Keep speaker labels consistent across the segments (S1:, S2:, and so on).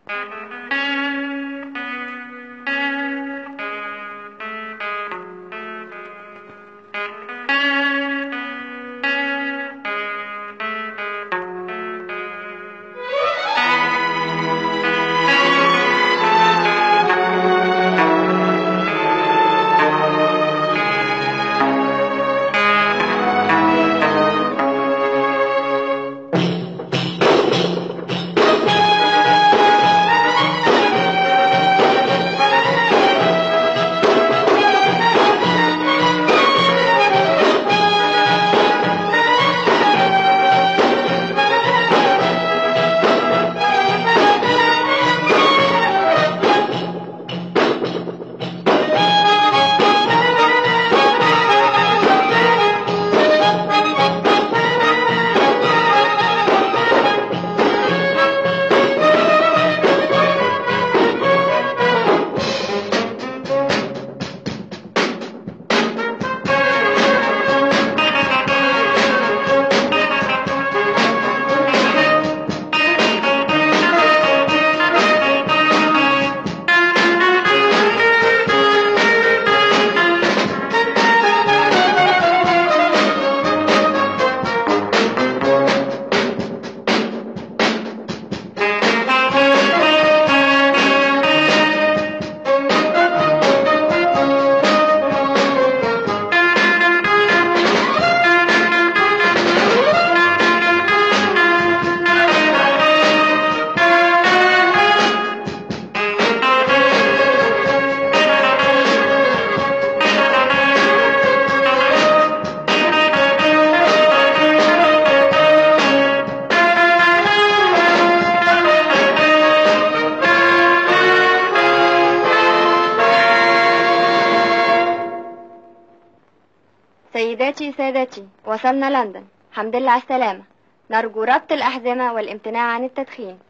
S1: سيداتي سادتي، وصلنا لندن. الحمد لله على السلامة. نرجو ربط الأحزمة والامتناع عن التدخين.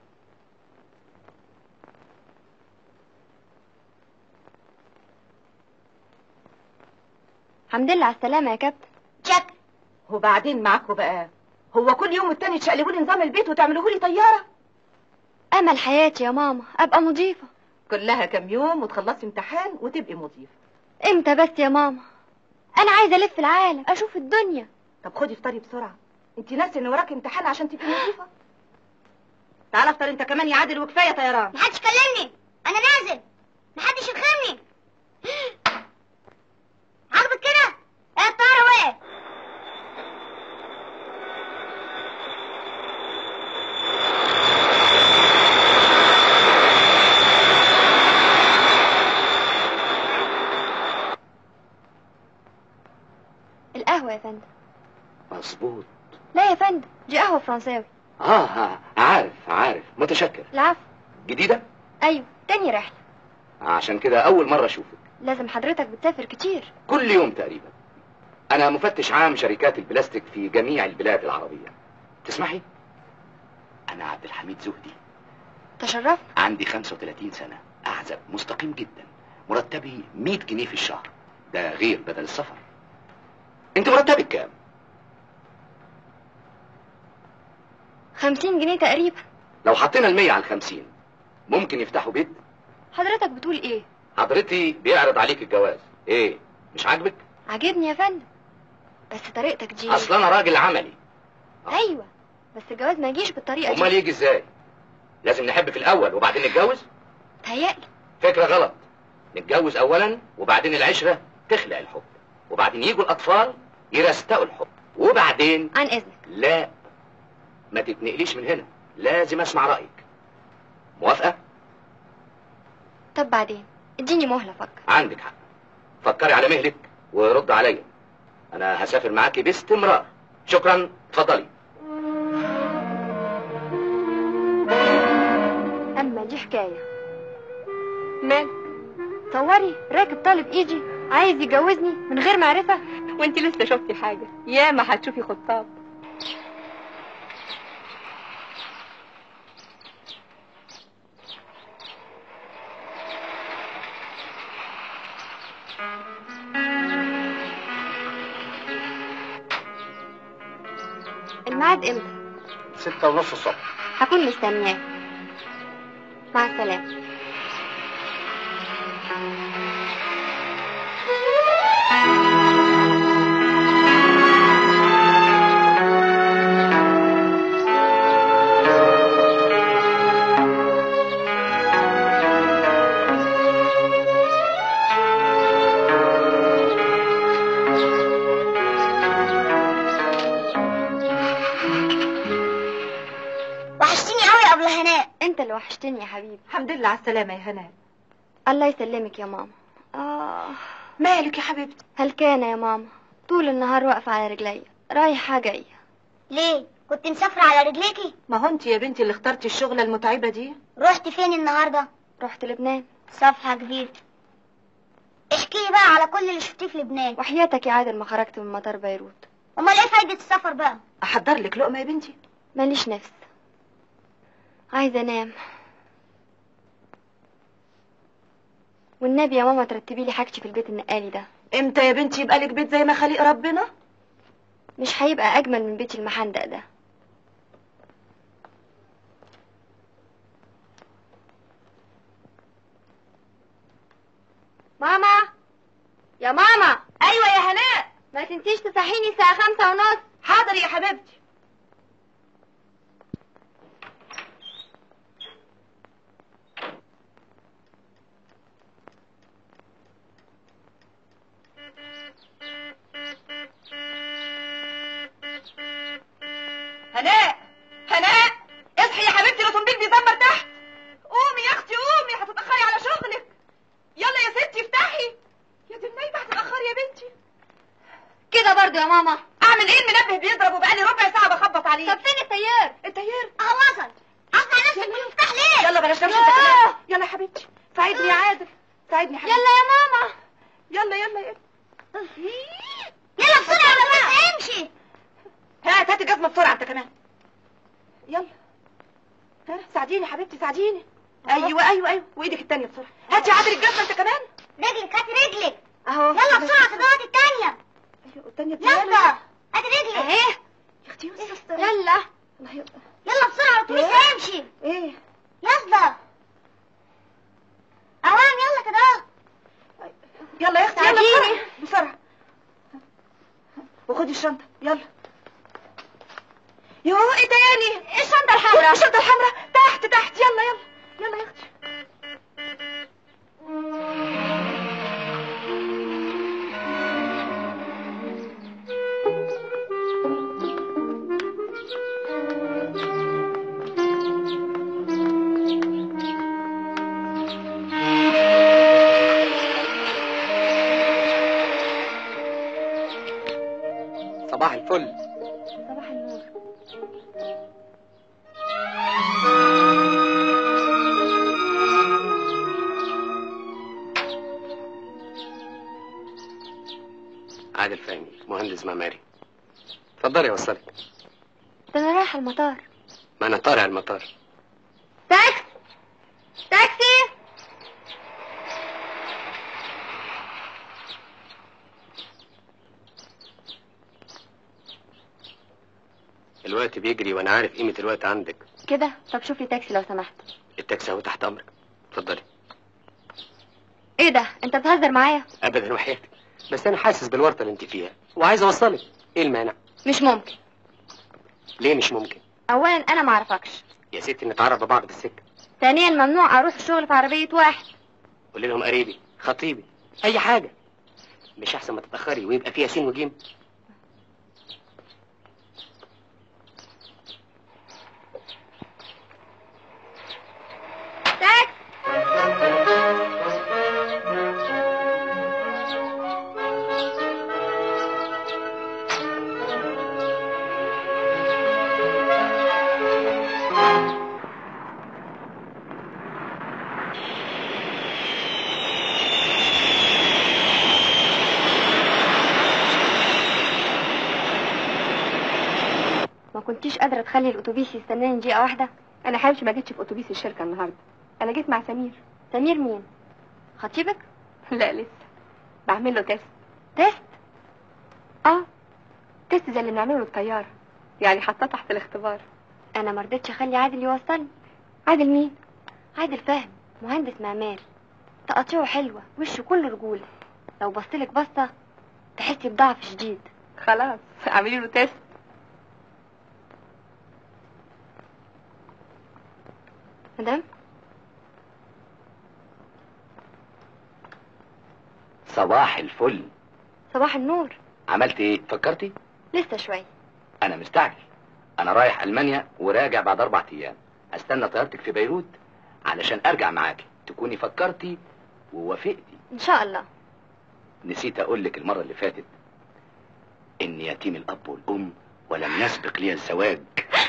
S1: الحمد لله على السلامة يا كابتن.
S2: شك. وبعدين معاكوا بقى، هو كل يوم والتاني تشقلبوا لي نظام البيت وتعملوه لي طيارة؟
S1: أمل حياتي يا ماما أبقى مضيفة.
S2: كلها كام يوم وتخلصي امتحان وتبقي مضيفة.
S1: امتى بس يا ماما؟ أنا عايزة ألف العالم أشوف الدنيا.
S2: طب خدي افطري بسرعة، انتي ناسي ان وراكي امتحان عشان تبقي مضيفة. تعال افطر انت كمان يا عادل، وكفاية طيران.
S3: محدش كلمني، أنا نازل. محدش يلخمني. عاجبك كده؟ ايه الطيارة وقعت.
S1: القهوة يا فندم.
S4: مظبوط.
S1: لا يا فندم، دي قهوة فرنساوي.
S4: عارف متشكر.
S1: العفو.
S4: جديدة؟
S1: أيوة، تاني رحلة.
S4: عشان كده أول مرة أشوفك.
S1: لازم حضرتك بتسافر كتير.
S4: كل يوم تقريبا. أنا مفتش عام شركات البلاستيك في جميع البلاد العربية. تسمحي؟ أنا عبد الحميد زهدي.
S1: تشرفت.
S4: عندي 35 سنة، أعزب، مستقيم جدا، مرتبي 100 جنيه في الشهر، ده غير بدل السفر. أنت مرتبك كام؟
S1: 50 جنيه تقريبا.
S4: لو حطينا 100 على 50 ممكن يفتحوا بيت؟
S1: حضرتك بتقول ايه؟
S4: حضرتي بيعرض عليك الجواز، ايه مش عاجبك؟
S1: عاجبني يا فندم، بس طريقتك دي.
S4: اصل انا راجل عملي.
S1: ايوه، بس الجواز ما يجيش بالطريقه دي.
S4: امال يجي ازاي؟ لازم نحب في الاول وبعدين نتجوز؟
S1: تهيألي
S4: فكره غلط. نتجوز اولا وبعدين العشره تخلق الحب، وبعدين يجوا الاطفال يرستقوا الحب، وبعدين.
S1: عن اذنك.
S4: لا، ما تتنقليش من هنا، لازم اسمع رايك. موافقه؟
S1: طب بعدين اديني مهله افكر.
S4: عندك حق، فكري على مهلك ورد عليا. انا هسافر معاكي باستمرار. شكرا، اتفضلي.
S1: اما دي حكايه. مال؟ تصوري راكب طالب ايجي عايز يجوزني من غير معرفه.
S2: وانتي لسه شفتي حاجة؟ ياما هتشوفي خطاب.
S1: الميعاد امتى؟
S4: 6:30 الصبح.
S1: هكون مستنياه. مع السلامة.
S3: وحشتيني قوي يا ابله هناء.
S1: انت اللي وحشتني يا حبيبي.
S2: الحمد لله على السلامة يا هناء.
S1: الله يسلمك يا ماما.
S2: مالك يا حبيبتي؟
S1: هلكانة يا ماما، طول النهار واقفة على رجليا رايحة جاية.
S3: ليه؟ كنت مسافرة على رجليكي؟
S2: ما هو انت يا بنتي اللي اخترتي الشغلة المتعبة دي.
S3: رحت فين النهاردة؟
S1: رحت لبنان.
S3: صفحة جديدة. احكي لي بقى على كل اللي شفتيه في لبنان.
S1: وحياتك يا عادل ما خرجت من مطار بيروت.
S3: امال ايه فايدة السفر بقى؟
S2: احضر لك لقمة يا بنتي؟
S1: ماليش نفس، عايزة انام. والنبي يا ماما ترتبي لي حاجتي في البيت النقالي ده.
S2: امتى يا بنتي يبقى لك بيت زي ما خلق ربنا؟
S1: مش هيبقى اجمل من بيت المحندق ده. ماما يا ماما.
S2: ايوه يا هناء.
S1: ما تنسيش تصحيني الساعة 5:30.
S2: حاضر يا حبيبتي. هناء هناء اصحي يا حبيبتي، الاوتومبيل بيزمر تحت. قومي يا اختي قومي، هتتاخري على شغلك. يلا يا ستي افتحي. يا دي النايبه هتتاخري يا بنتي.
S1: كده برضو يا ماما.
S2: اعمل ايه؟ المنبه بيضرب وبقالي ربع ساعه بخبط عليه.
S1: طب فين التيار؟
S2: التيار
S3: اهو وصل. اصنع نفسك بالمفتاح ليه؟
S2: يلا بلاش نمشي انت كمان. يلا يا حبيبتي ساعدني يا عادل، ساعدني يا حبيبتي.
S1: يلا يا ماما.
S2: يلا يلا يلا.
S3: يلا بسرعة بس امشي.
S2: هات الجزمه بسرعه انت كمان. يلا ساعديني يا حبيبتي ساعديني. ايوه ايوه ايوه، وايدك التانية بسرعه. هات يا عادل الجزمه انت كمان.
S3: رجلك، هات رجلك.
S2: اهو
S3: يلا بسرعة تضغط التانية.
S2: ايوه التانية
S3: يلا هات رجلك.
S2: اهي يا اختي يلا.
S1: يلا
S2: الله يقدر.
S3: يلا بسرعة الاتوبيس هيمشي.
S2: ايه
S3: يلا اوام يلا كده.
S2: يلا يا اختي يلا
S1: ساعديني.
S2: بسرعه. وخدي الشنطه يلا. يوه ايه تاني؟
S1: ايه الشنطة الحمراء؟
S2: الشنطه الحمراء تحت تحت. يلا يلا يلا يا اختي.
S5: صباح الفل.
S1: صباح النور.
S5: عادل فهمي، مهندس معماري. اتفضلي اوصلك.
S1: ده انا رايحة المطار.
S5: ما انا طالع المطار.
S1: تاكسي تاكسي.
S5: الوقت بيجري وانا عارف قيمة الوقت عندك.
S1: كده طب شوف لي تاكسي لو سمحت.
S5: التاكسي اهو تحت امرك. اتفضلي.
S1: ايه ده؟ انت بتهزر معايا؟
S5: ابدا وحياتك، بس انا حاسس بالورطة اللي انت فيها وعايز اوصلك. ايه المانع؟
S1: مش ممكن.
S5: ليه مش ممكن؟
S1: اولا انا معرفكش.
S5: يا ستي نتعرف ببعض بالسكة.
S1: ثانيا ممنوع اروح الشغل في عربية واحد.
S5: قولي لهم قريبي، خطيبي، اي حاجة. مش احسن ما تتأخري ويبقى فيها سين وجيم؟
S1: ما كنتيش قادرة تخلي الاتوبيس يستناني دقيقة واحدة؟
S2: انا حبيبتي ما جيتش في اتوبيس الشركه النهارده، انا جيت مع سمير.
S1: سمير مين؟ خطيبك؟
S2: لا لسه، بعمل له تيست.
S1: تيست؟
S2: تيست زي اللي بنعمله للطياره، يعني حطاه تحت الاختبار.
S1: انا مرضتش اخلي عادل يوصلني.
S2: عادل مين؟
S1: عادل فهمي مهندس معماري، تقاطيعه حلوة، وشه كله رجولة. لو بصلك بصة تحسي بضعف شديد.
S2: خلاص اعملي له تيست.
S1: مدام
S4: صباح الفل.
S1: صباح النور.
S4: عملت ايه؟ فكرتي؟
S1: لسه شوية.
S4: انا مستعجل. انا رايح المانيا وراجع بعد 4 ايام. استنى طيارتك في بيروت علشان ارجع معاكي تكوني فكرتي ووافقتي.
S1: ان شاء الله.
S4: نسيت اقول لك المره اللي فاتت اني يتيم الاب والام ولم يسبق لي الزواج.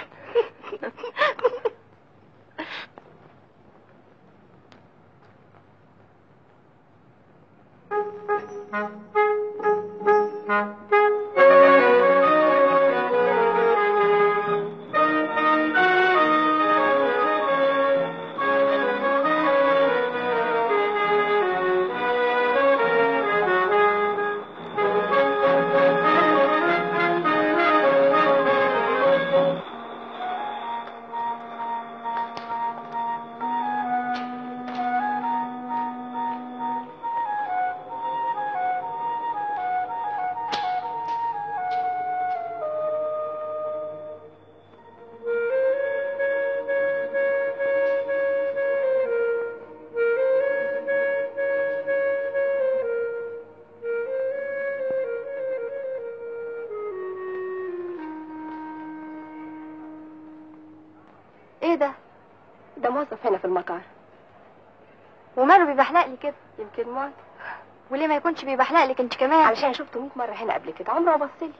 S1: ايه ده؟
S2: ده موظف هنا في المطار.
S1: وماله بيبحلق لي كده؟
S2: يمكن موت.
S1: وليه ما يكونش بيبحلق لك انت كمان؟
S2: علشان شفته 100 مرة هنا قبل كده، عمره ما بصلي.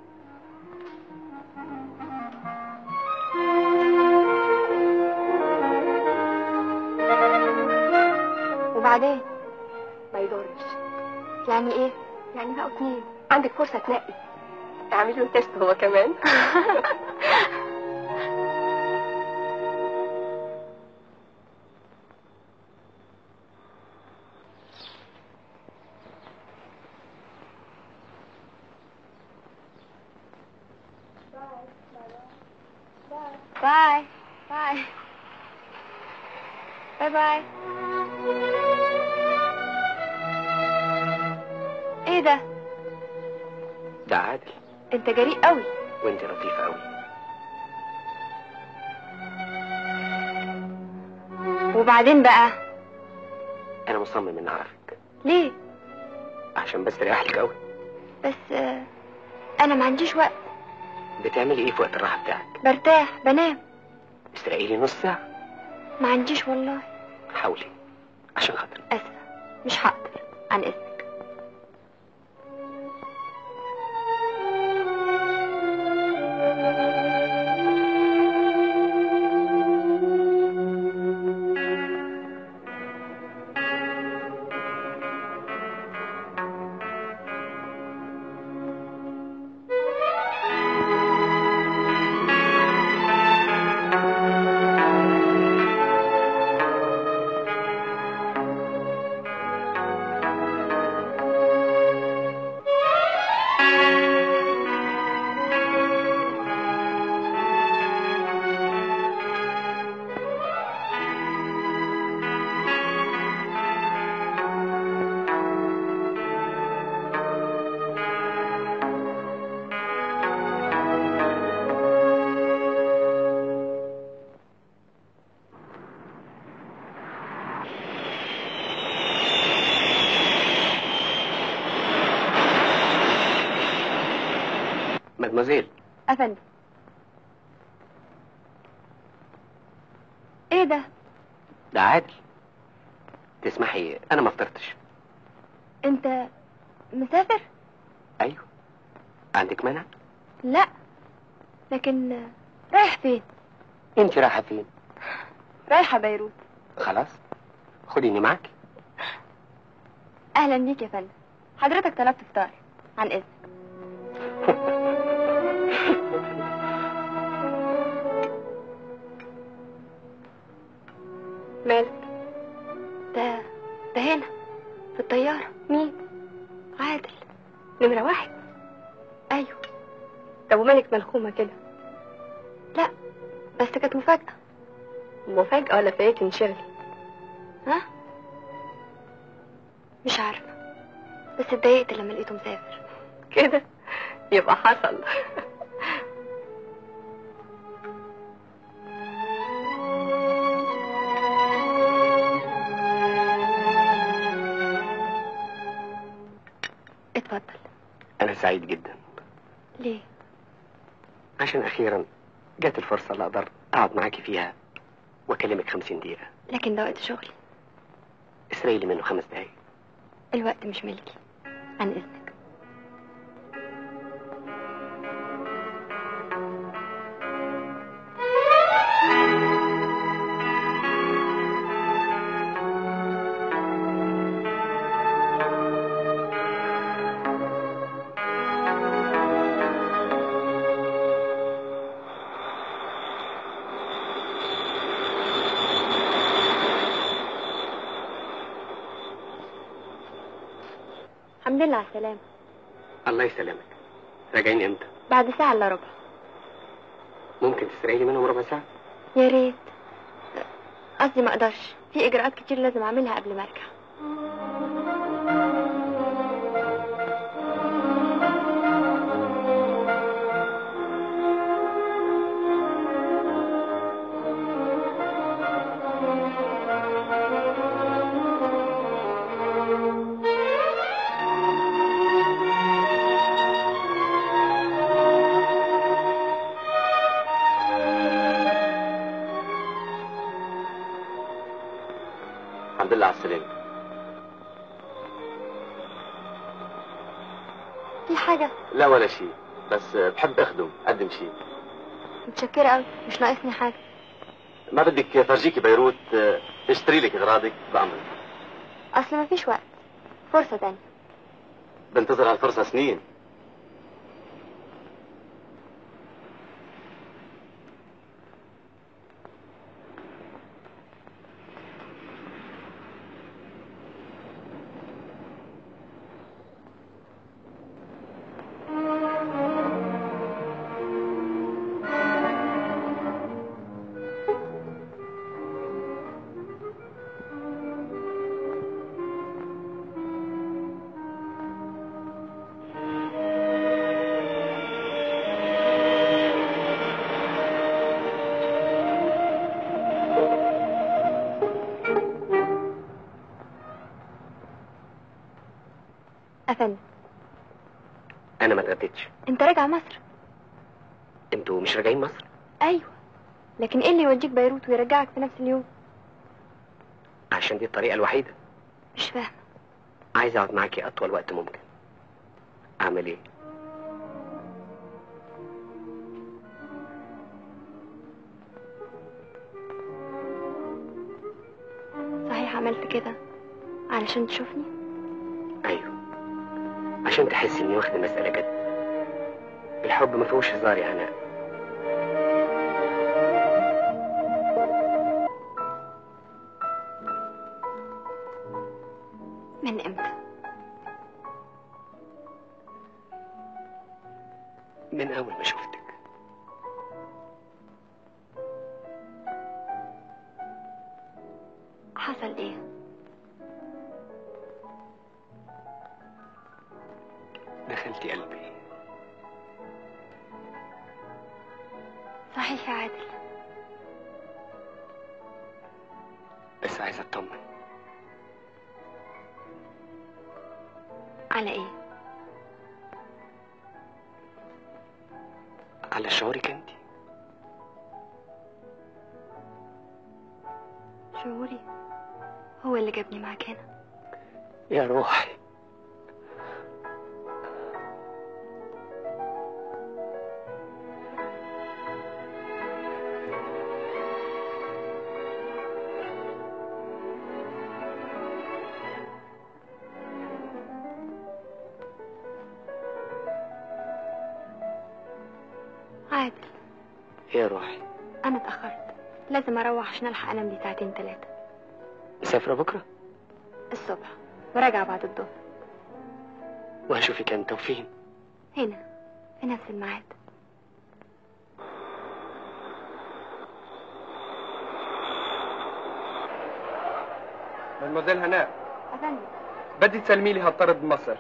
S1: وبعدين؟
S2: ما يضرش.
S1: يعني ايه؟
S2: يعني بقوا 2. عندك فرصة تنقي. اعملي له تيست هو كمان.
S1: باي باي باي باي. ايه ده؟
S5: ده عادل.
S1: انت جريء قوي.
S5: وانت لطيفة قوي.
S1: وبعدين بقى؟
S5: انا مصمم اني اعرفك.
S1: ليه؟
S5: عشان بس اريح لك قوي.
S1: بس انا ما عنديش وقت.
S5: بتعملي ايه في وقت الراحة بتاعك؟
S1: برتاح بنام.
S5: استرقي لي نص ساعة.
S1: ما عنديش والله.
S5: حاولي عشان خاطري.
S1: اسفة مش هقدر. عن اذنك.
S5: مادموزيل.
S1: افندم. ايه ده؟
S5: ده عادل. تسمحي انا ما فطرتش.
S1: انت مسافر؟
S5: ايوه. عندك مانع؟
S1: لا، لكن رايح فين؟
S5: انت رايحة فين؟
S1: رايحة بيروت.
S5: خلاص خديني معاك.
S1: اهلا بيك يا فندم. حضرتك طلبت فطار. عن اذنك.
S2: مالك؟
S1: ده هنا في الطيارة.
S2: مين؟
S1: عادل.
S2: نمرة 1.
S1: ايوه.
S2: طب ومالك ملخومة كده؟
S1: لا بس كانت مفاجأة.
S2: مفاجأة ولا فايت انشغلي؟
S1: ها؟ مش عارفة، بس اتضايقت لما لقيته مسافر.
S2: كده يبقى حصل.
S1: اتفضل.
S5: انا سعيد جدا.
S1: ليه؟
S5: عشان اخيرا جت الفرصة اللي اقدر اقعد معاكي فيها واكلمك 50 دقيقة.
S1: لكن ده وقت شغلي.
S5: اسرقي لي منه 5 دقايق.
S1: الوقت مش ملكي، عن اذنك. الحمد لله على السلامة.
S5: الله يسلمك. راجعين امتى؟
S1: بعد ساعة الا ربع.
S5: ممكن تسرقي لي منهم ربع ساعة؟
S1: يا ريت. قصدي ما اقدرش، في اجراءات كتير لازم اعملها قبل ما ارجع.
S4: الحمد لله على السلامة.
S1: في حاجة؟
S4: لا ولا شيء، بس بحب اخدم اقدم شيء.
S1: متشكرة قوي، مش ناقصني حاجة.
S4: ما بدك فرجيكي بيروت، اشتري لك اغراضك بأمرك.
S1: اصل ما فيش وقت، فرصة تانية.
S4: بنتظر هالفرصة سنين.
S1: افندم،
S5: انا ما اتغديتش.
S1: انت راجع مصر؟
S5: انتوا مش راجعين مصر؟
S1: ايوه، لكن ايه اللي يوديك بيروت ويرجعك في نفس اليوم؟
S5: عشان دي الطريقة الوحيدة.
S1: مش فاهمة.
S5: عايز اقعد معاكي اطول وقت ممكن. اعمل ايه؟
S1: صحيح عملت كده علشان تشوفني؟
S5: ايوه، عشان تحس اني واخد المسألة جد. الحب ما فيهوش هزار يا هناء.
S1: من امتى؟
S5: من اول ما شفتك.
S1: حصل ايه؟
S5: دخلتي قلبي.
S1: صحيح يا عادل.
S5: بس عايز اطمن.
S1: على ايه؟
S5: على شعورك انت.
S1: شعوري هو اللي جابني معاك هنا.
S5: يا روحي.
S1: عادل،
S5: يا روحي.
S1: انا اتأخرت، لازم اروح عشان الحق انام لي 2 3.
S5: مسافرة بكرة؟
S1: الصبح وراجع بعد الظهر.
S5: وهشوفك انت وفين؟
S1: هنا في نفس الميعاد.
S6: مدموزيل هناء،
S1: افندم.
S6: بدي تسلمي لي هالطرد بمصر.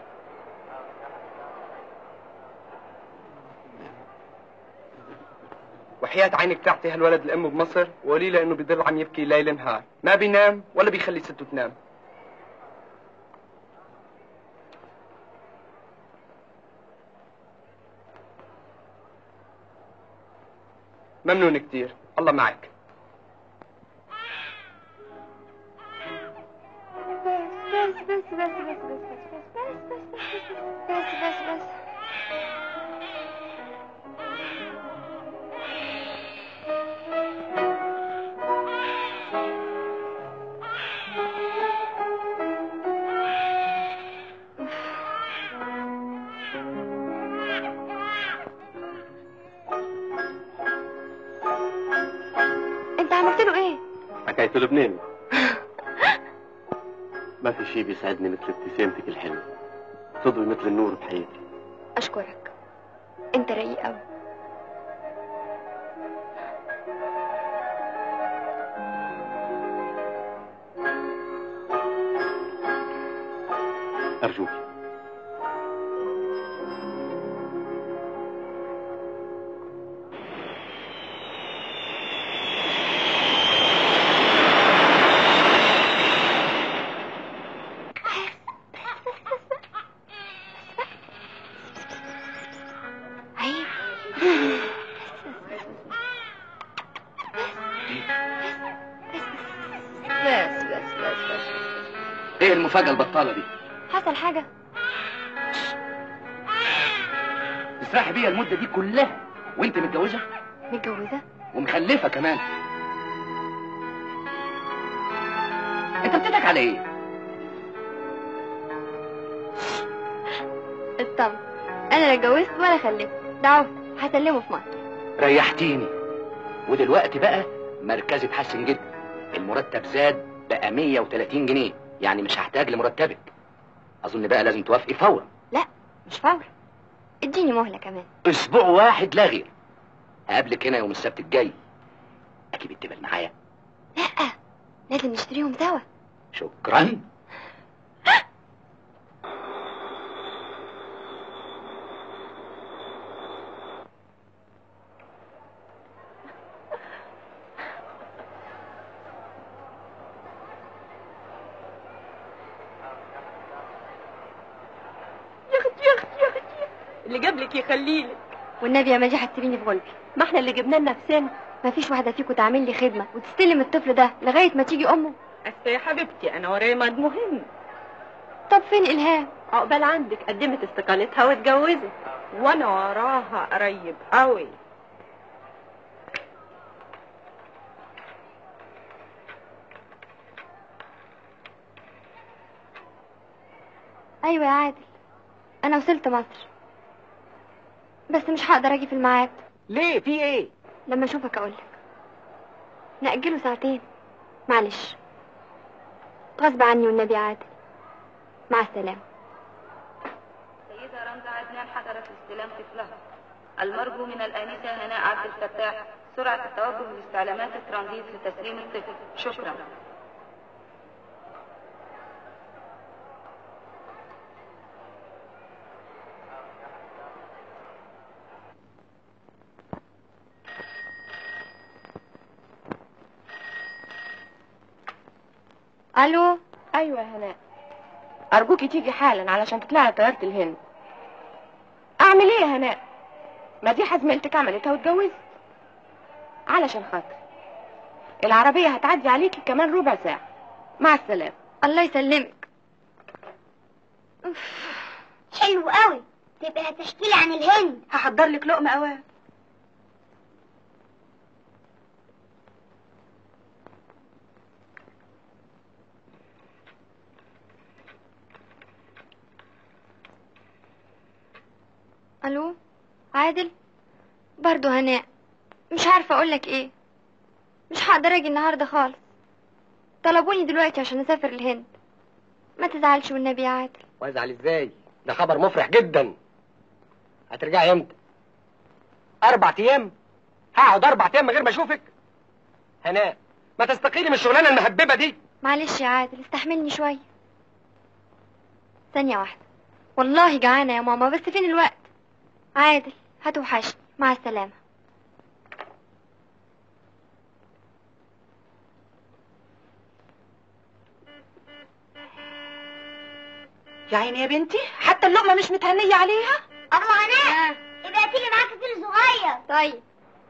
S6: وحياة عينك تعطي هالولد الام بمصر وقولي له انه بيضل عم يبكي ليل نهار، ما بينام ولا بيخلي سته تنام. ممنون كتير، الله معك.
S1: بس انت عملت له ايه؟
S7: حكيت له بنامي. ما في شيء بيسعدني مثل ابتسامتك الحلوة، تضوي مثل النور بحياتي.
S1: اشكرك، انت رقيق قوي.
S7: أرجوك.
S1: عيب. بس
S4: ايه المفاجأة البطالة دي؟
S1: حصل حاجة؟
S4: تسرحي بيا المدة دي كلها وانت متجوزة؟
S1: متجوزة؟
S4: ومخلفة كمان. انت بتضحك على ايه؟
S1: اطمن، انا لا اتجوزت ولا خلفت، ده عهد هسلمه في مصر.
S4: ريحتيني. ودلوقتي بقى مركزي اتحسن جدا، المرتب زاد بقى 130 جنيه، يعني مش هحتاج لمرتبك. اظن بقى لازم توافقي فورا.
S1: لا مش فورا، اديني مهلة كمان.
S4: اسبوع واحد لا غير. هقابلك هنا يوم السبت الجاي. اجيب التبل معايا؟
S1: لا لازم نشتريهم سوا.
S4: شكرا.
S2: اللي جابلك يخليلك.
S1: والنبي يا ماجي هتسيبيني في غلبي.
S2: ما احنا اللي جبناه لنفسنا.
S1: مفيش واحدة فيكم تعمل لي خدمة وتستلم الطفل ده لغاية ما تيجي أمه؟
S2: يا حبيبتي انا ورايا ماد مهم.
S1: طب فين إلهام؟
S2: عقبال عندك قدمت استقالتها واتجوزت، وانا وراها قريب قوي.
S1: أيوة يا عادل، أنا وصلت مصر بس مش هقدر أجي في الميعاد.
S5: ليه؟ في ايه؟
S1: لما أشوفك أقولك. نأجله ساعتين، معلش غصب عني والنبي. عادل مع السلامة.
S8: السيدة رمزة عدنان حضرت استلام طفلها المرجو من الآنسة هناء عبد الفتاح سرعة التوجه لاستعلامات الترانزيت لتسليم الطفل. شكرا.
S1: ألو.
S2: ايوه يا هناء، ارجوكي تيجي حالا علشان تطلعي طيارة الهند. اعمل ايه يا هناء؟ ما دي حزمتك عملتها واتجوزت. علشان خاطر العربية هتعدي عليكي كمان ربع ساعة. مع السلامة.
S1: الله يسلمك.
S3: حلو قوي، تبقى هتحكي لي عن الهند.
S2: هحضر لك لقمة اوام.
S1: ألو عادل، برضو هناء، مش عارفة أقولك إيه. مش هقدر أجي النهاردة خالص، طلبوني دلوقتي عشان أسافر الهند. ما تزعلش والنبي يا عادل.
S5: وازعل ازاي؟ ده خبر مفرح جدا. هترجعي امتى؟ 4 ايام؟ هقعد 4 ايام من غير ما اشوفك؟ هناء، ما تستقيلي من الشغلانه المهببه دي.
S1: معلش يا عادل، استحملني شوية. ثانية واحدة، والله جعانة يا ماما، بس فين الوقت؟ عادل هتوحشني، مع السلامة.
S2: يا عيني يا بنتي، حتى اللقمة مش متهنية عليها.
S3: أما هناء يبقى تيجي معاك فيل صغير.
S1: طيب.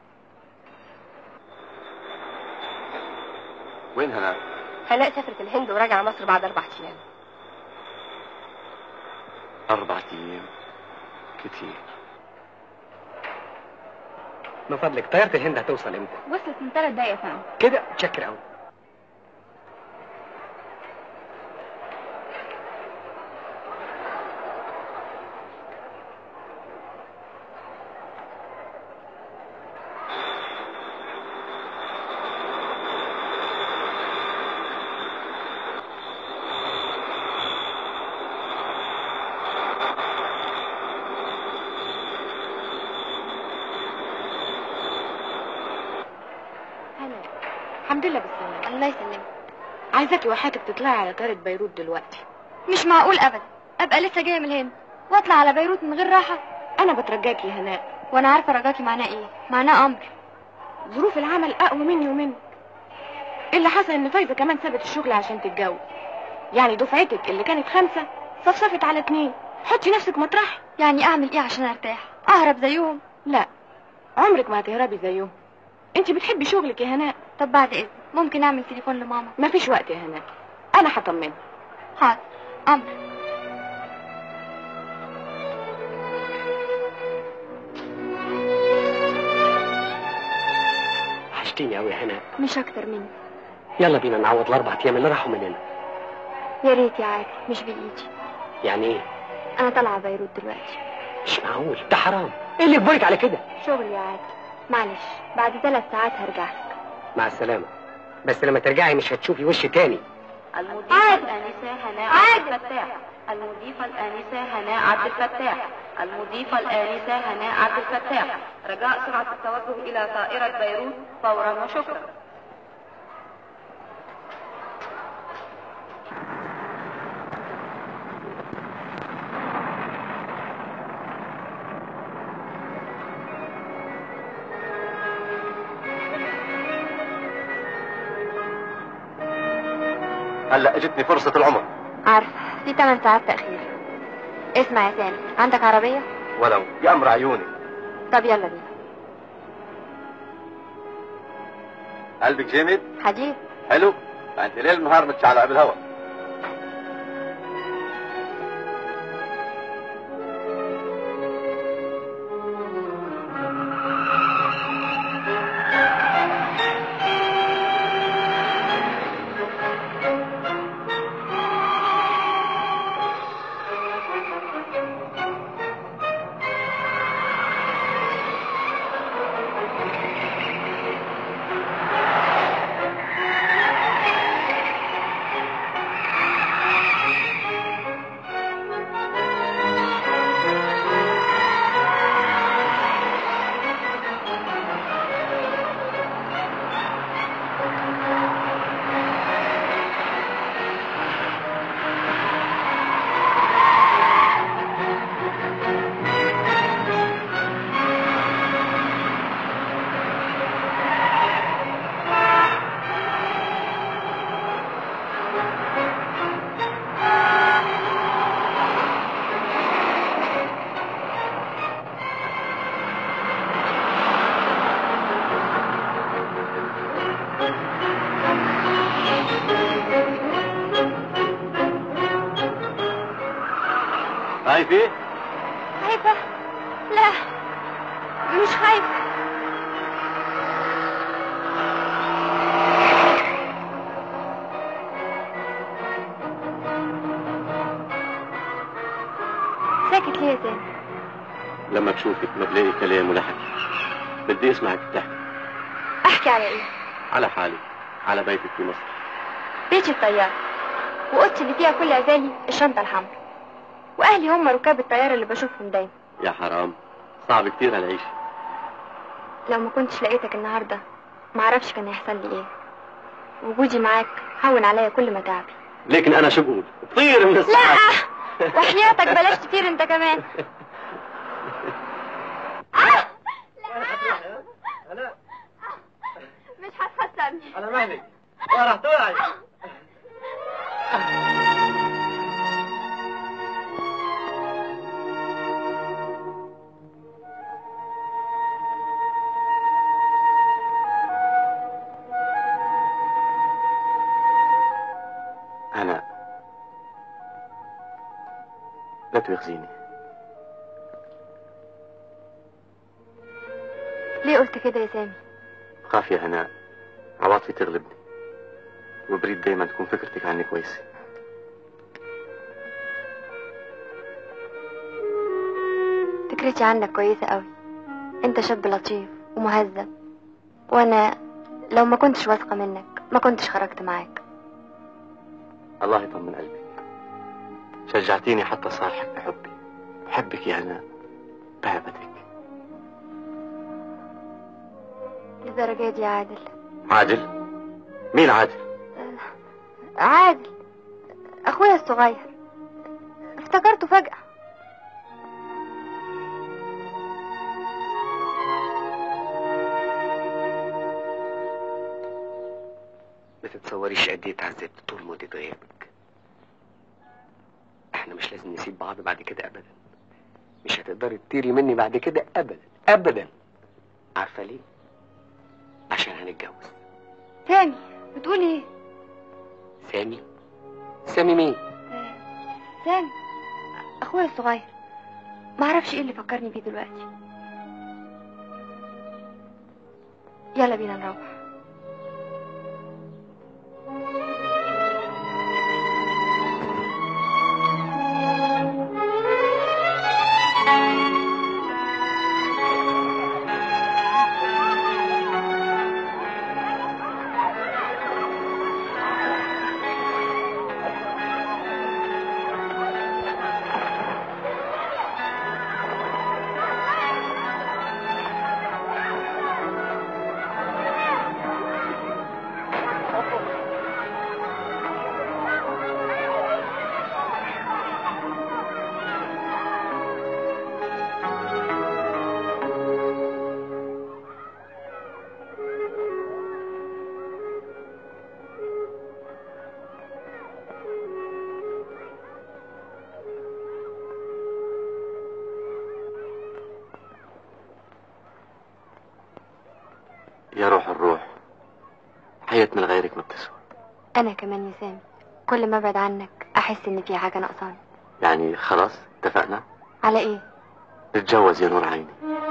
S7: وين هناء؟
S2: هناء سافرت الهند وراجعة مصر بعد 4 أيام.
S7: 4 أيام كتير.
S5: من فضلك طيارة الهند هتوصل امتى؟
S8: وصلت من 3 دقايق يا فندم.
S5: كده متشكر قوي.
S2: الحمد لله بالسلامة.
S1: الله يسلمك.
S2: عايزاكي وحياتك تطلعي على طيارة بيروت دلوقتي.
S1: مش معقول أبدا أبقى لسه جاية من الهند وأطلع على بيروت من غير راحة.
S2: أنا بترجاكي يا هناء.
S1: وأنا عارفة رجاكي معناه إيه، معناه أمر.
S2: ظروف العمل أقوى مني ومنك. اللي حصل إن فايزة كمان سابت الشغل عشان تتجوز. يعني دفعتك اللي كانت 5 صفصفت على 2. حطي نفسك مطرحي.
S1: يعني أعمل إيه عشان أرتاح؟ أهرب زيهم؟
S2: لا، عمرك ما هتهربي زيهم. انت بتحبي شغلك يا هناء.
S1: طب بعد إذن ممكن أعمل تليفون لماما؟
S2: مفيش وقت يا هناء، أنا هطمنها.
S1: حاضر، أمر.
S5: وحشتيني قوي يا هناء.
S1: مش أكتر مني.
S5: يلا بينا نعوض ال4 أيام اللي راحوا مننا.
S1: يا ريت يا عادل، مش بإيدي.
S5: يعني ايه؟
S1: أنا طالعة بيروت دلوقتي.
S5: مش معقول، ده حرام. ايه اللي يجبرك على كده؟
S1: شغل يا عادل، معلش بعد 3 ساعات هرجع لك.
S5: مع السلامة. بس لما ترجعي مش هتشوفي وش تاني.
S8: المضيفة الآنسة هناء عبد الفتاح. المضيفة الآنسة هناء عبد الفتاح. المضيفة الآنسة هناء عبد الفتاح. رجاء سرعة التوجه إلى طائرة بيروت فورا وشكرا.
S7: هلا اجتني فرصة العمر.
S1: عارفة في 8 ساعات تأخير. اسمع يا سامي، عندك عربية؟
S7: ولو يا امر عيوني.
S1: طب يلا بينا.
S7: قلبك جامد؟
S1: حديد.
S7: حلو. فانت ليل نهار متشعلقة بالهواء. خايفة؟
S1: خايفة؟ لا مش خايفة. ساكت ليه يا سامي؟
S7: لما بشوفك ما بلاقي كلام ولا حكي. بدي اسمعك تحكي.
S1: احكي على ايه؟
S7: على حالي، على بيتك في مصر.
S1: بيتي الطيارة، واوضتي اللي فيها كل عزالي الشنطة الحمراء، واهلي هم ركاب الطيارة اللي بشوفهم دايما.
S7: يا حرام، صعب كتير هالعيش.
S1: لو ما كنتش لقيتك النهاردة معرفش كان هيحصل لي ايه. وجودي معاك هون عليا كل متاعبي.
S7: لكن انا شو بقول؟ طير من السعادة.
S1: لا وحياتك بلاش كتير انت كمان.
S7: انا
S1: مش هتخسرني.
S7: على مهلك راح توعي. أنا لا تؤاخذيني.
S1: ليه قلت كده يا سامي؟
S7: خاف يا هناء عواطفي تغلبني، وبريد دايما تكون فكرتك عني كويسة.
S1: فكرتي عنك كويسة قوي. انت شاب لطيف ومهذب، وانا لو ما كنتش واثقة منك ما كنتش خرجت معاك.
S7: الله يطمن قلبك، شجعتيني حتى صالحك بحبي. بحبك يا هناء بهبتك.
S1: للدرجة دي يا عادل؟
S7: عادل؟ مين عادل؟
S1: عادل اخويا الصغير، افتكرته فجأة.
S5: ما تتصوريش قد ايه اتعذبت طول مدة غيابك. احنا مش لازم نسيب بعض بعد كده ابدا. مش هتقدري تطيري مني بعد كده ابدا ابدا. عارفة ليه؟ عشان هنتجوز.
S1: سامي بتقول ايه؟
S5: سامي؟ سامي مين؟
S1: سامي اخويا الصغير. معرفش ايه اللي فكرني بيه دلوقتي. يلا بينا نروح.
S7: يا روح الروح، حياة من غيرك ما بتسوى.
S1: انا كمان يا سامي كل ما ابعد عنك احس ان في حاجة ناقصاني.
S7: يعني خلاص اتفقنا؟
S1: على ايه؟
S7: نتجوز يا نور عيني.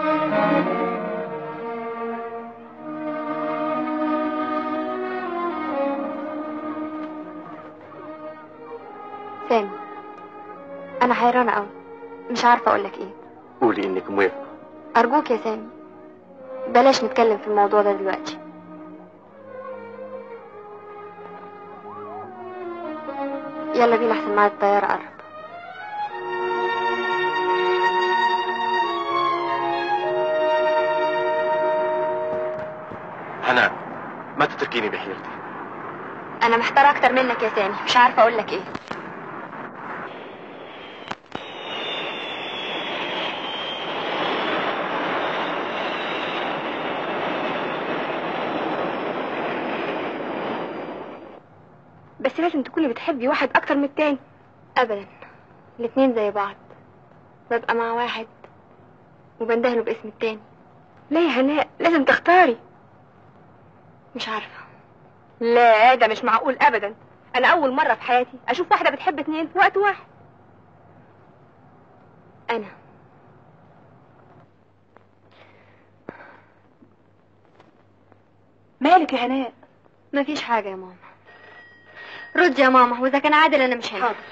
S1: سامي انا حيرانة قوي، مش عارفة اقولك ايه.
S7: قولي انك موافقة.
S1: ارجوك يا سامي بلاش نتكلم في الموضوع ده دلوقتي. يلا بينا احسن ميعاد الطيارة قرب.
S7: هناء ما تتركيني بحيرتي.
S1: انا محتارة اكتر منك يا سامي، مش عارفة اقولك ايه. بس لازم تكوني بتحبي واحد اكتر من التاني. ابدا، الاتنين زي بعض. ببقى مع واحد وبندهله باسم التاني. لا يا هناء لازم تختاري. مش عارفة. لا ده مش معقول ابدا. انا اول مرة في حياتي اشوف واحدة بتحب اتنين في وقت واحد. انا
S2: مالك يا هناء؟
S1: مفيش حاجة يا ماما. رد يا ماما، واذا كان عادل انا مش هنا.
S2: حاضر.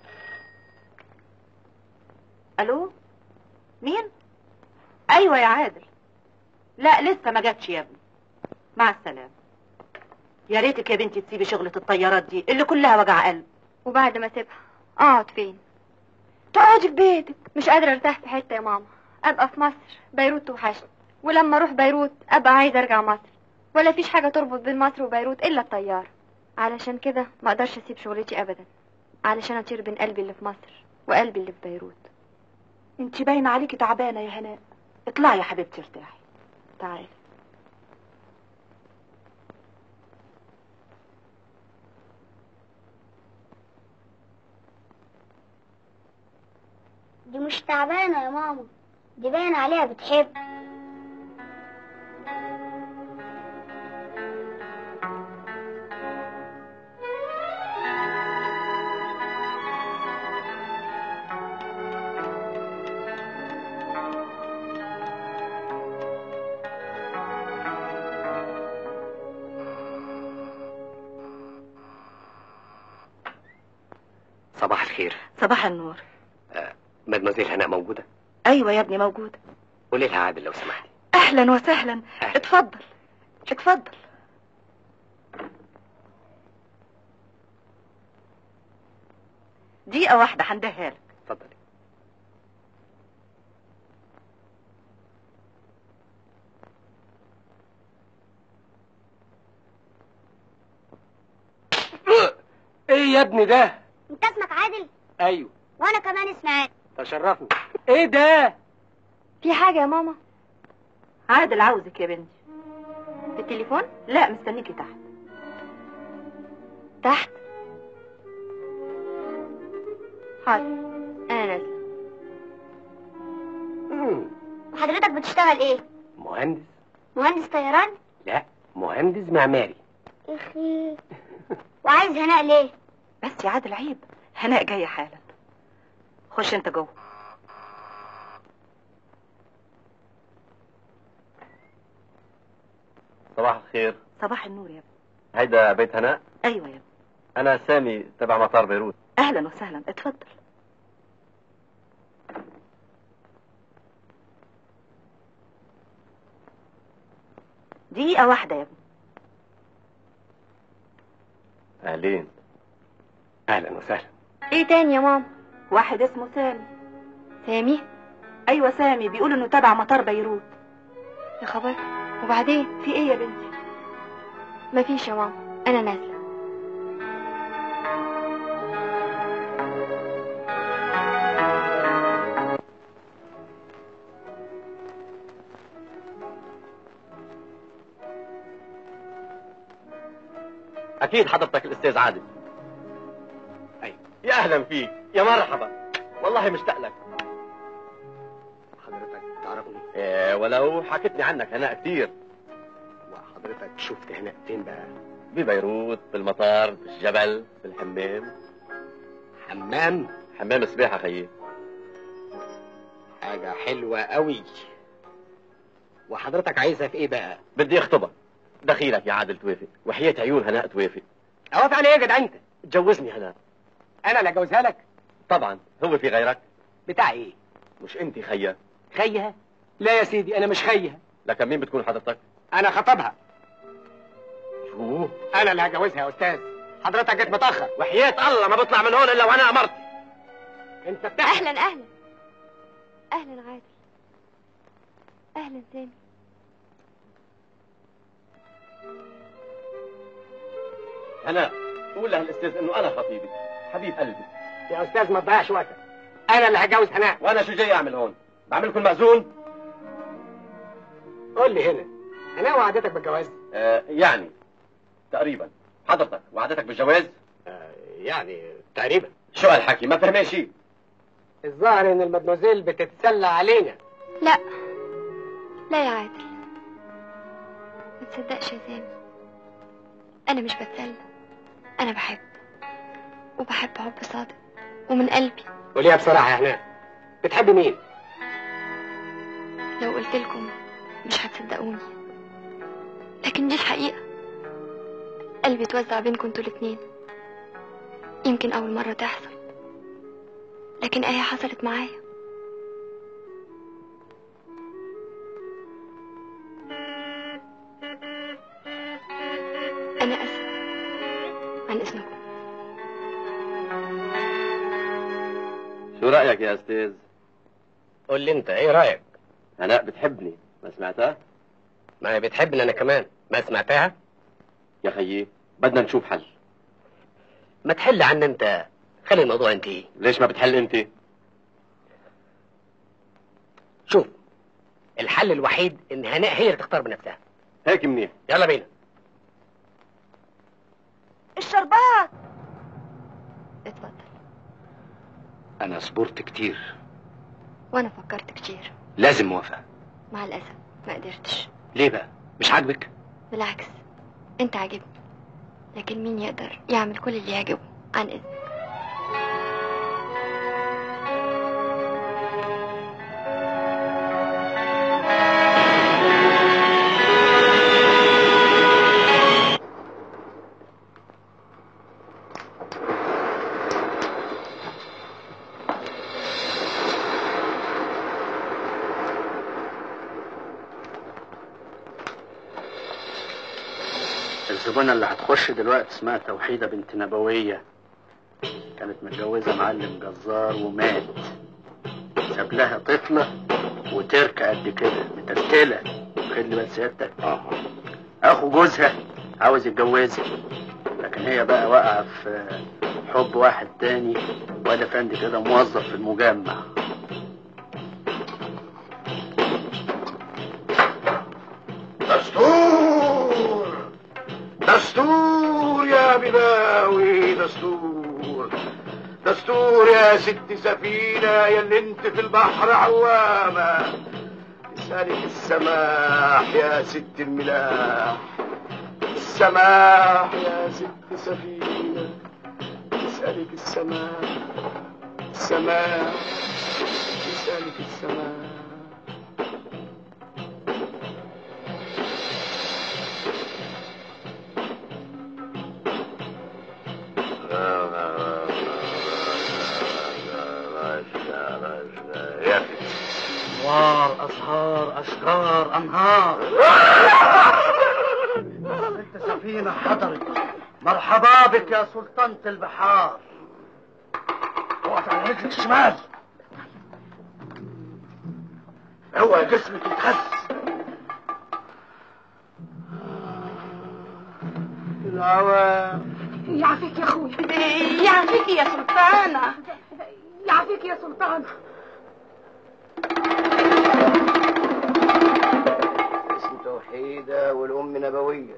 S2: الو مين؟ ايوه يا عادل. لا لسه ما جاتش يا ابني. مع السلامه. يا ريتك يا بنتي تسيبي شغلة الطيارات دي اللي كلها وجع قلب.
S1: وبعد ما اسيبها اقعد فين؟
S2: تقعدي في بيتك.
S1: مش قادرة ارتاح في حتة يا ماما. ابقى في مصر، بيروت توحشني، ولما اروح بيروت ابقى عايزة ارجع مصر. ولا فيش حاجة تربط بين مصر وبيروت إلا الطيارة. علشان كده ما اقدرش اسيب شغلتي ابدا، علشان اطير بين قلبي اللي في مصر وقلبي اللي في بيروت.
S2: انت باين عليكي تعبانه يا هناء. اطلعي يا حبيبتي ارتاحي. تعالي.
S3: دي مش تعبانة يا ماما، دي باين عليها بتحب.
S5: صباح الخير.
S2: صباح النور.
S5: مدمزيل هناء موجودة؟
S2: ايوه يا ابني موجودة.
S5: قولي لها عادل لو سمحتي.
S2: اهلا وسهلا.
S5: أهلا.
S2: اتفضل اتفضل. دقيقة واحدة هنديها لك.
S5: اتفضلي. ايه يا ابني ده؟
S3: انت اسمك عادل؟
S5: ايوه.
S3: وانا كمان اسمي عادل.
S5: تشرفني. ايه ده؟
S1: في حاجة يا ماما؟
S2: عادل عاوزك يا بنتي.
S1: في التليفون؟
S2: لا مستنيكي تحت.
S1: تحت؟
S2: حاضر.
S1: انا نازلة.
S3: وحضرتك بتشتغل ايه؟
S5: مهندس.
S3: مهندس طيران؟
S5: لا، مهندس معماري.
S3: اخي. وعايز هناء ليه؟
S2: بس يا عادل عيب، هناء جاية حالا. خش انت جوه.
S7: صباح الخير.
S2: صباح النور يا ابني.
S7: هيدا بيت هناء؟
S2: ايوه يا ابني.
S7: انا سامي تبع مطار بيروت.
S2: اهلا وسهلا. اتفضل. دقيقة واحدة يا ابني.
S7: اهلين.
S5: اهلا وسهلا.
S1: ايه تاني يا ماما؟
S2: واحد اسمه سامي.
S1: سامي؟
S2: ايوه سامي، بيقول انه تبع مطار بيروت.
S1: يا خبر. وبعدين؟
S2: في ايه يا بنتي؟
S1: مفيش يا ماما، انا نازلة.
S7: اكيد حضرتك الاستاذ عادل.
S5: ايوه.
S7: يا اهلا فيك، يا مرحبا، والله مشتاق لك.
S5: حضرتك تعرفني؟
S7: ولو حكيتني عنك هناء كتير.
S5: وحضرتك شفت هناء فين بقى؟
S7: ببيروت، بالمطار، بالجبل، بالحمام. حمام سباحة خيي.
S5: حاجة حلوة قوي. وحضرتك عايزها في ايه بقى؟
S7: بدي اخطبك. دخيلك يا عادل توافق، وحياة عيون هناء توافق.
S5: اوافق على ايه يا جدع انت؟
S7: تجوزني هناء.
S5: انا اللي اجوزها لك؟
S7: طبعا، هو في غيرك؟
S5: بتاع ايه؟
S7: مش انت خيها؟
S5: خيها؟ لا يا سيدي، انا مش خيها.
S7: لكن مين بتكون حضرتك؟
S5: انا خطبها.
S7: شو؟
S5: انا اللي هجوزها يا استاذ. حضرتك جيت متاخر.
S7: وحياة الله ما بطلع من هون الا وانا امرت.
S5: انت بتحكي.
S1: اهلا اهلا. اهلا عادل. اهلا سامي.
S7: هناء، قول لها الاستاذ انه انا خطيبي، حبيب قلبي.
S5: يا استاذ ما تضيعش وقتك. انا اللي هجوز هناء.
S7: وانا شو جاي اعمل هون؟ بعملكم مأذون؟
S5: قول لي هنا، هناء وعدتك بالجواز؟
S7: يعني تقريبا. حضرتك وعدتك بالجواز؟
S5: يعني تقريبا.
S7: شو هالحكي؟ ما فهمين شيء.
S5: الظاهر ان المدموزيل بتتسلى علينا.
S1: لا لا يا عادل، ما تصدقش يا سامي، انا مش بتسلى، انا بحب، وبحب حب صادق ومن قلبي.
S5: قوليها بصراحة يا هناء، بتحبي مين؟
S1: لو قلت لكم مش هتصدقوني، لكن دي الحقيقة. قلبي اتوزع بينكم انتوا الاتنين. يمكن اول مرة تحصل، لكن ايه حصلت معايا. انا اسف عن اذنكم.
S7: شو رأيك يا استاذ؟
S5: قول لي انت ايه رأيك؟
S7: هناء بتحبني، ما سمعتها؟
S5: ما هي بتحبني انا كمان. ما سمعتها؟
S7: يا خيي بدنا نشوف حل.
S5: ما تحل عنا انت، خلي الموضوع انتهي.
S7: ليش ما بتحل انت؟
S5: شوف، الحل الوحيد ان هناء هي اللي تختار بنفسها.
S7: هيك منيح.
S5: يلا بينا.
S3: الشربات.
S1: اتفضل.
S4: انا صبرت كتير.
S1: وانا فكرت كتير.
S4: لازم موافقة.
S1: مع الاسف ما قدرتش.
S4: ليه بقى؟ مش عاجبك؟
S1: بالعكس، انت عاجبني، لكن مين يقدر يعمل كل اللي يعجبه؟ عن اذنك.
S9: الزبونة اللي هتخش دلوقتي اسمها توحيدة بنت نبوية، كانت متجوزة معلم جزار ومات، ساب لها طفلة وتركة قد كده مترتلة. خلي بس سيادتك، اخو جوزها عاوز يتجوزها، لكن هي بقى واقعة في حب واحد تاني، ولا فندي كده موظف في المجمع.
S10: دستور يا بلاوي، دستور يا ست سفينة يا انت في البحر عوامة. اسألك السماح يا ست الملاح، السماح يا ست سفينة، اسألك السماح، السماح، اسألك السماح.
S9: أنوار أزهار أشجار أنهار. بنت سفينة حضرت، مرحبا بك يا سلطانة البحار. وقف على رجلك الشمال، اوعى جسمك يتهز.
S10: العوام
S2: يعافيك يا اخويا، يعافيك يا سلطانة، يعافيك يا سلطانة.
S10: اسم توحيدة والأم نبوية،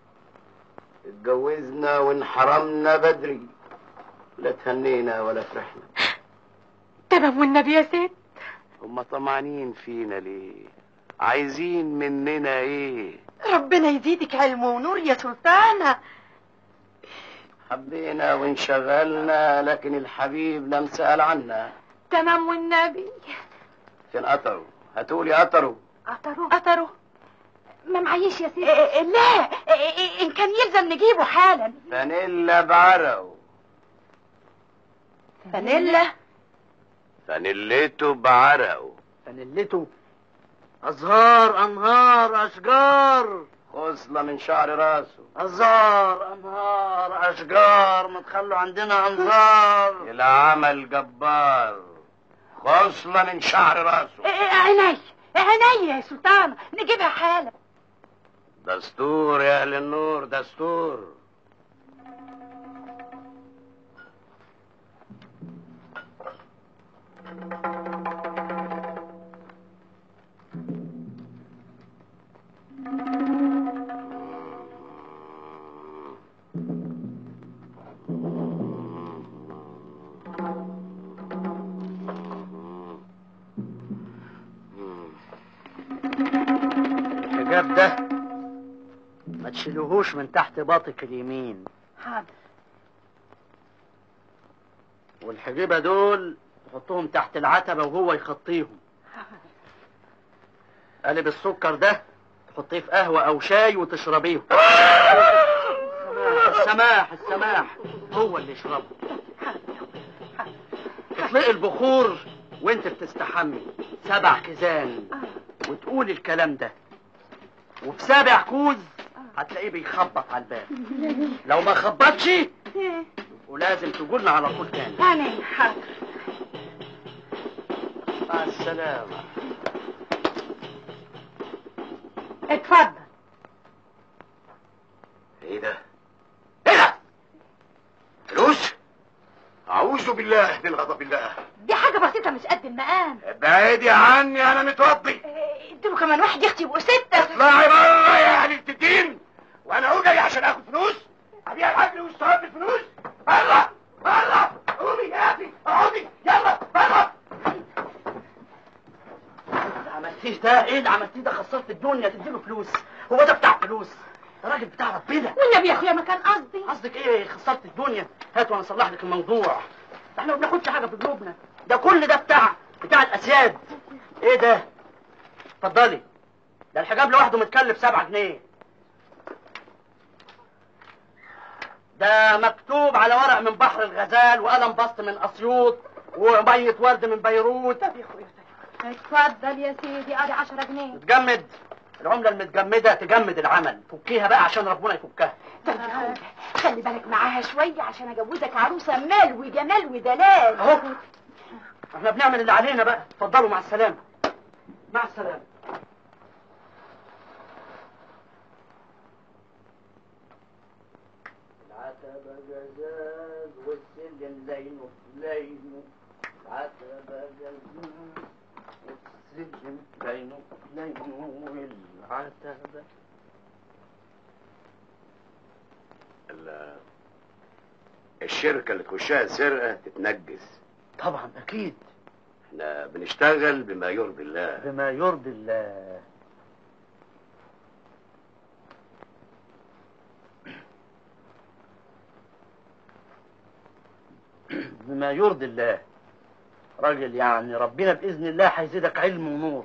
S10: اتجوزنا وانحرمنا بدري، لا تهنينا ولا فرحنا.
S2: تمام والنبي يا ست.
S10: هم طمعانين فينا ليه؟ عايزين مننا ايه؟
S2: ربنا يزيدك علم ونور يا سلطانة.
S10: حبينا وانشغلنا، لكن الحبيب لم سأل عنا.
S2: تمام والنبي.
S10: فين قطروا؟ هاتولي قطروا.
S2: قطروا ما معيش يا ست. لا، ان كان يلزم نجيبه حالا.
S10: فانيلا بعرقه.
S2: فانيلا؟
S10: فانيلته بعرقه.
S9: فانيلته أزهار أنهار أشجار،
S10: خصلة من شعر راسه.
S9: أزهار أنهار أشجار، ما تخلوا عندنا أنظار.
S10: العمل جبار، خصلة من شعر راسه.
S2: عيني يا سلطانة، نجيبها حالا.
S10: دستور يا أهل النور، دستور.
S9: الحجاب ده ما تشيلوهوش من تحت باطك اليمين.
S2: حاضر.
S9: والحجيبة دول تحطوهم تحت العتبة وهو يخطيهم. قالب السكر ده تحطيه في قهوة أو شاي وتشربيه. السماح السماح هو اللي يشربه. تطلقي البخور وانت بتستحمي 7 كيزان وتقولي الكلام ده، وفي 7 كوز هتلاقيه بيخبط على الباب. لو ما خبطش ولازم تقولنا على طول تاني.
S2: تاني حاضر.
S10: مع السلامة.
S2: اتفضل.
S10: ايه ده؟ ايه ده؟ فلوس؟ اعوذ بالله من غضب الله.
S11: دي حاجة بسيطة مش قد المقام.
S10: ابعدي عني، انا متوضي.
S11: انتوا كمان واحد يختي يبقوا 6.
S10: اطلعي بره يا اهل الدين، وانا اقول جاي عشان اخد فلوس؟ ابيع الاكل واشتغل بالفلوس؟ بره بره، قومي يا اخي، اقعدي يلا بره.
S9: اللي عملتيه ده ايه؟ اللي عملتيه ده خسرت الدنيا. تديله فلوس؟ هو ده بتاع فلوس؟ راجل بتاع ربنا.
S11: والنبي يا اخويا ما كان قصدي.
S9: قصدك ايه؟ خسرت الدنيا. هات وانا اصلح لك الموضوع. احنا ما بناخدش حاجه في جيوبنا، ده كل ده بتاع الاسياد. ايه ده؟ اتفضلي. ده الحجاب لوحده متكلف 7 جنيه. ده مكتوب على ورق من بحر الغزال وقلم بسط من اسيوط وميه ورد من بيروت.
S11: طب يا اخويا اتفضل يا سيدي، ادي 10 جنيه.
S9: تجمد العمله المتجمده تجمد العمل. فكيها بقى عشان ربنا يفكها.
S11: طب يا اخويا خلي بالك معاها شويه عشان اجوزك عروسه مال وجمال ودلال.
S9: اهو احنا بنعمل اللي علينا بقى. اتفضلوا مع السلامه. مع السلامه. العتبة جزاز والسلم لينه لينه. العتبة جزاز والسلم لينه لينه والعتبة.
S10: الشركة اللي تخشها سرقة تتنجس.
S9: طبعا اكيد.
S10: احنا بنشتغل بما يرضي الله.
S9: بما يرضي الله. بما يرضي الله. راجل يعني ربنا بإذن الله هيزيدك علم ونور.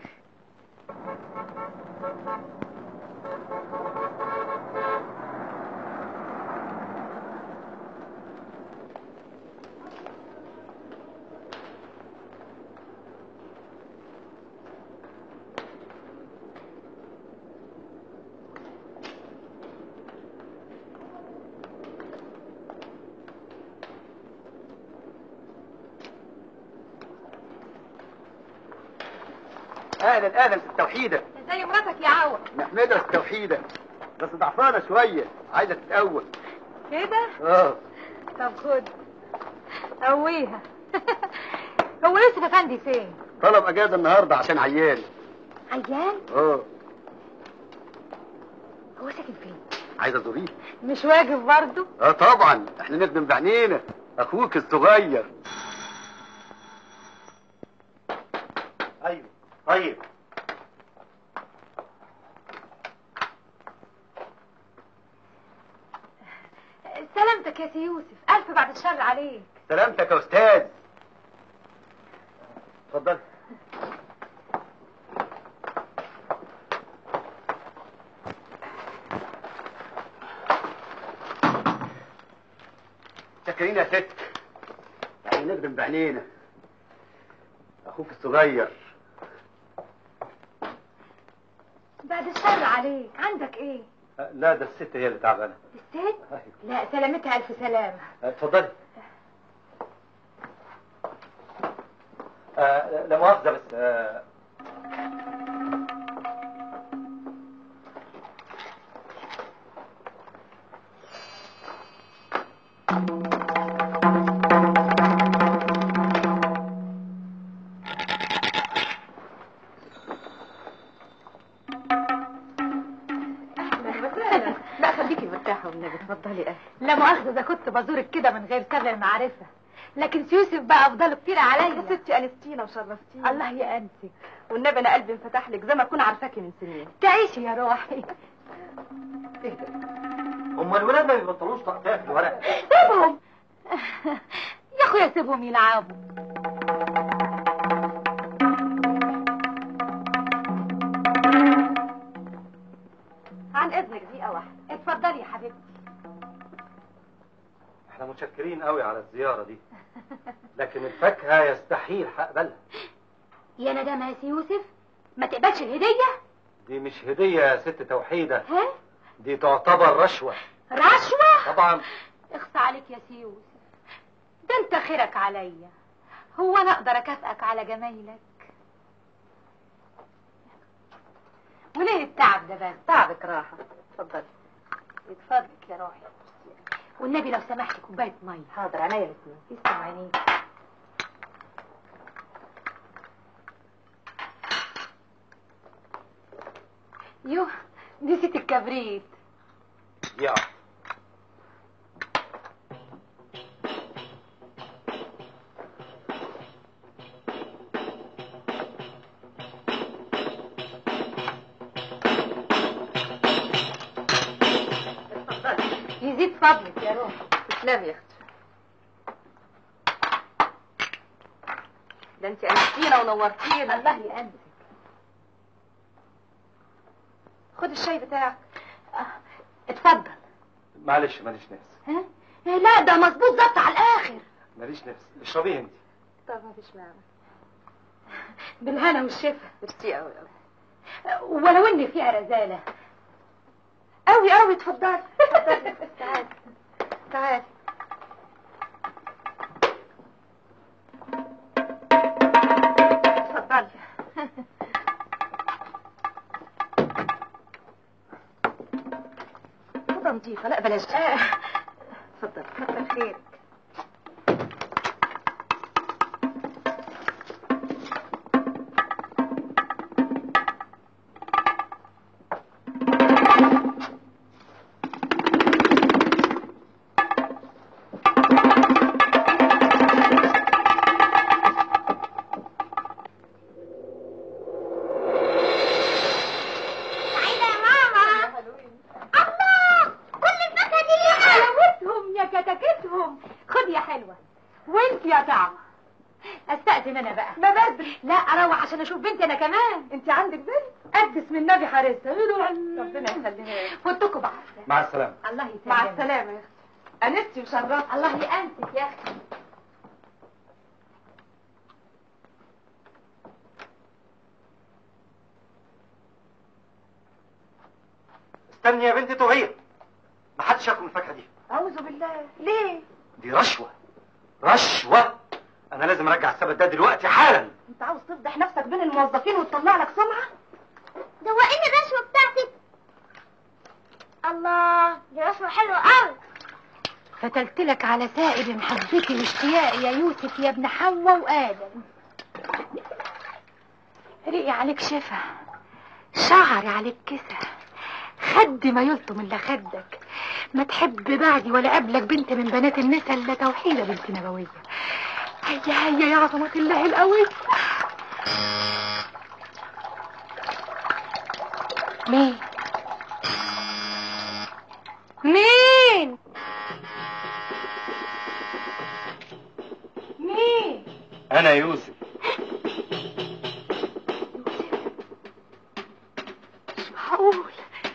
S5: اهلا اهلا ست توحيده.
S11: زي مراتك يا عوض.
S5: نحمدها ست توحيده، بس ضعفانه شويه، عايزه تتقوى
S11: كده.
S5: طب
S11: خد قويها. هو يوسف افندي فين؟
S5: طلب اجازه النهارده عشان عيان.
S11: عيان؟ هو ساكن فين؟
S5: عايزه تزوريه؟
S11: مش واجب برضه؟
S5: طبعا، احنا نخدم بعينينا. اخوك الصغير.
S9: ايوه طيب.
S11: سلامتك يا سي يوسف، الف بعد الشر عليك.
S5: سلامتك يا استاذ. اتفضل. شاكرين يا ست، يعني نخدم بعينينا. اخوك الصغير.
S11: بعد الشر عليك، عندك ايه؟
S5: لا ده الست هي اللي تعبانه.
S11: الست؟ لا سلامتها الف سلامه.
S5: اتفضلي. لا مؤاخذه بس
S11: لا خليكي مرتاحه والنبي. اتفضلي. لا مؤاخذه اذا كنت بزورك كده من غير سبع معرفه، لكن يوسف بقى افضل كتير عليا.
S2: يا ستي انستينا وشرفتينا.
S11: الله يأنسك.
S2: والنبي انا قلبي انفتح لك زي ما اكون عارفاكي من سنين.
S11: تعيشي يا روحي.
S5: هم الولاد ما بيبطلوش تقطيع في الورق.
S11: سيبهم يا اخويا، سيبهم يلعبوا.
S2: عن اذنك دقيقه واحده.
S11: اتفضلي يا حبيبتي.
S5: احنا متشكرين قوي على الزياره دي، لكن الفاكهه يستحيل هقبلها.
S11: يا ندم يا سي يوسف، ما تقبلش الهديه.
S5: دي مش هديه يا ست توحيده.
S11: ها؟
S5: دي تعتبر رشوه.
S11: رشوه؟
S5: طبعا.
S11: اخصى عليك يا سي يوسف، ده انت خيرك عليا. هو انا اقدر اكافئك على جمايلك؟ وليه التعب ده بس؟
S2: تعبك راحه. اتفضلي.
S11: اتفضلك يا روحي. والنبي لو سمحت كوبايه ميه. حاضر عينيا الاثنين. تسلم عينيك. يوه نسيت الكبريت.
S6: يا
S11: يزيد فضلك يا روحي.
S2: تسلمي يا اختي. ده انت انستينا ونورتينا.
S11: الله يأنسك.
S2: خد الشاي بتاعك.
S11: اتفضل.
S6: معلش ماليش نفس.
S11: ها؟ لا ده مظبوط ظبط على الاخر.
S6: ماليش نفس، اشربيه انت.
S2: طب ما فيش معنى.
S11: بالهنا والشفا.
S2: ميرسي قوي قوي.
S11: ولو ان فيها رزاله.
S2: قوي قوي. اتفضلي. تعالي تعالي. اتفضلي. اوضه نظيفه. لا بلاش. اتفضلي. كتر خيرك.
S11: خد يا حلوه. وانت يا طعمه. استأذن انا بقى.
S2: ما بدري.
S11: لا اروح عشان اشوف بنتي انا كمان.
S2: انت عندك بنت؟
S11: قدس من النبي حارسها.
S2: ربنا يخليها لك.
S11: فوتكم بعد.
S6: مع السلامه.
S11: الله يسلمك.
S2: مع السلامه يا اختي. انستي وشرفتي.
S11: الله يأنسك يا اختي.
S10: استني يا بنتي طوعيه. ما حدش ياكل الفاكهه دي.
S2: اعوذ بالله. ليه؟
S10: دي رشوه. رشوه. انا لازم ارجع السبت ده دلوقتي حالا.
S2: انت عاوز تفضح نفسك بين الموظفين وتطلع لك سمعه؟
S3: دوقيني الرشوه بتاعتك. الله دي رشوه حلوه قوي.
S11: فتلت لك على سائر محبتي واشتياقي يا يوسف يا ابن حواء وآدم. ريقي عليك شفا، شعري عليك كسى، خدي ما يلطم الا خدك. ما تحب بعدي ولا قبلك بنت من بنات النساء الا توحيده بنت نبويه. هيا هيا يا عظمه الله القوي. مين؟ مين؟ مين؟
S10: انا يوسف.
S11: مش معقول.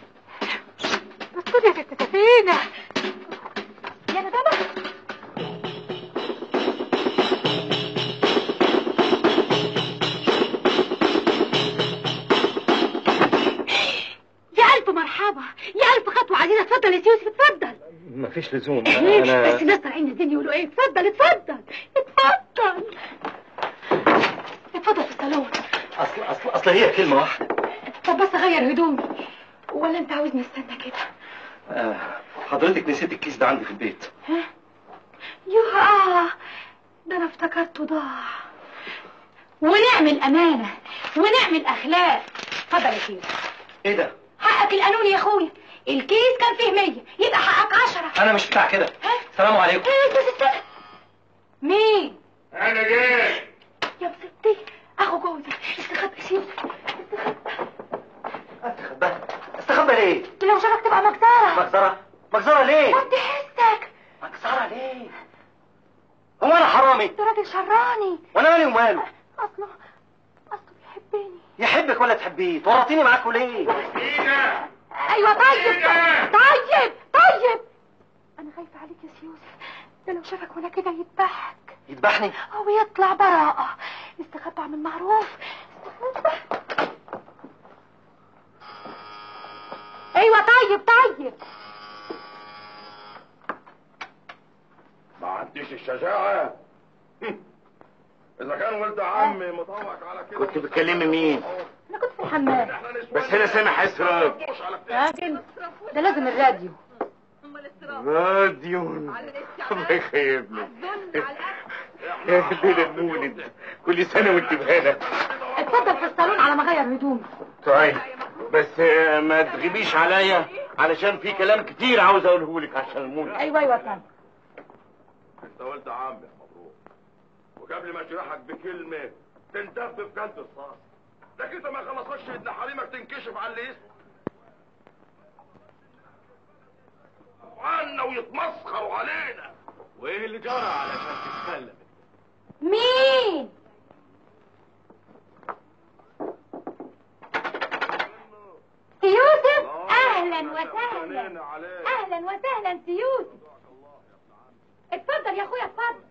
S11: بس يا ست سفينة يا ندامة. يا ألف مرحبا، يا ألف خطوة عزيزة. اتفضل يا يوسف اتفضل.
S6: مفيش لزوم.
S11: بس الناس طالعين نازلين يقولوا ايه. اتفضل اتفضل اتفضل اتفضل في الصالون.
S10: اصل هي كلمه واحده.
S11: طب بس اغير هدومي ولا انت عاوزني استنى كده؟
S10: حضرتك نسيت الكيس ده عندي في البيت.
S11: ها؟ ده انا افتكرته ضاع. ونعمل امانه ونعمل اخلاق. اتفضل يا كيس.
S10: ايه ده؟
S11: حقك القانوني يا اخويا. الكيس كان فيه 100 يبقى حقك 10.
S10: انا مش بتاع كده. السلام عليكم.
S11: مين؟
S10: انا جاي
S11: يا ستي اخو جوزك. استخبى سيب.
S10: استخبى ليه؟
S11: لو شافك تبقى مجزره.
S10: مجزره ليه؟
S11: وانت حسك.
S10: مجزره ليه؟ هو انا حرامي؟
S11: ده راجل شراني.
S10: وانا مالي وماله؟
S11: اصله بيحبني.
S10: يحبك ولا تحبيه؟ تورطيني معاكوا ليه؟
S11: ايوه طيب طيب. انا خايفه عليك يا يوسف. ده لو شافك وانا كده يذبحك.
S10: يذبحني؟
S11: او يطلع براءه. استخبى من معروف. استخبى. ايوه طيب.
S12: ما عنديش الشجاعة. إذا كان ولد عمي مطوعك على كده.
S10: كنت بتكلمي مين؟
S11: انا كنت في الحمام.
S10: بس هنا سامع حسرك.
S11: راجل ده لازم الراديو.
S10: راديو الله يخيبني يا ليلة المولد، كل سنة وانت بهنا.
S11: اتفضل في الصالون على ما اغير هدومي.
S10: طيب بس ما تغيبيش عليا علشان في كلام كتير عاوز اقوله لك عشان المولد.
S11: ايوه يا فندم.
S12: انت قلت عمي مبروك، وقبل ما اشرحك بكلمه تندب في كلب الصاص، لكن انت ما خلصتش ان حريمك تنكشف على اللي اسمه عنا ويتمسخروا علينا.
S10: وايه اللي جرى علشان تتكلم؟
S11: مين؟ يوسف. اهلا وسهلا. اهلا وسهلا سي يوسف. اتفضل يا اخويا اتفضل.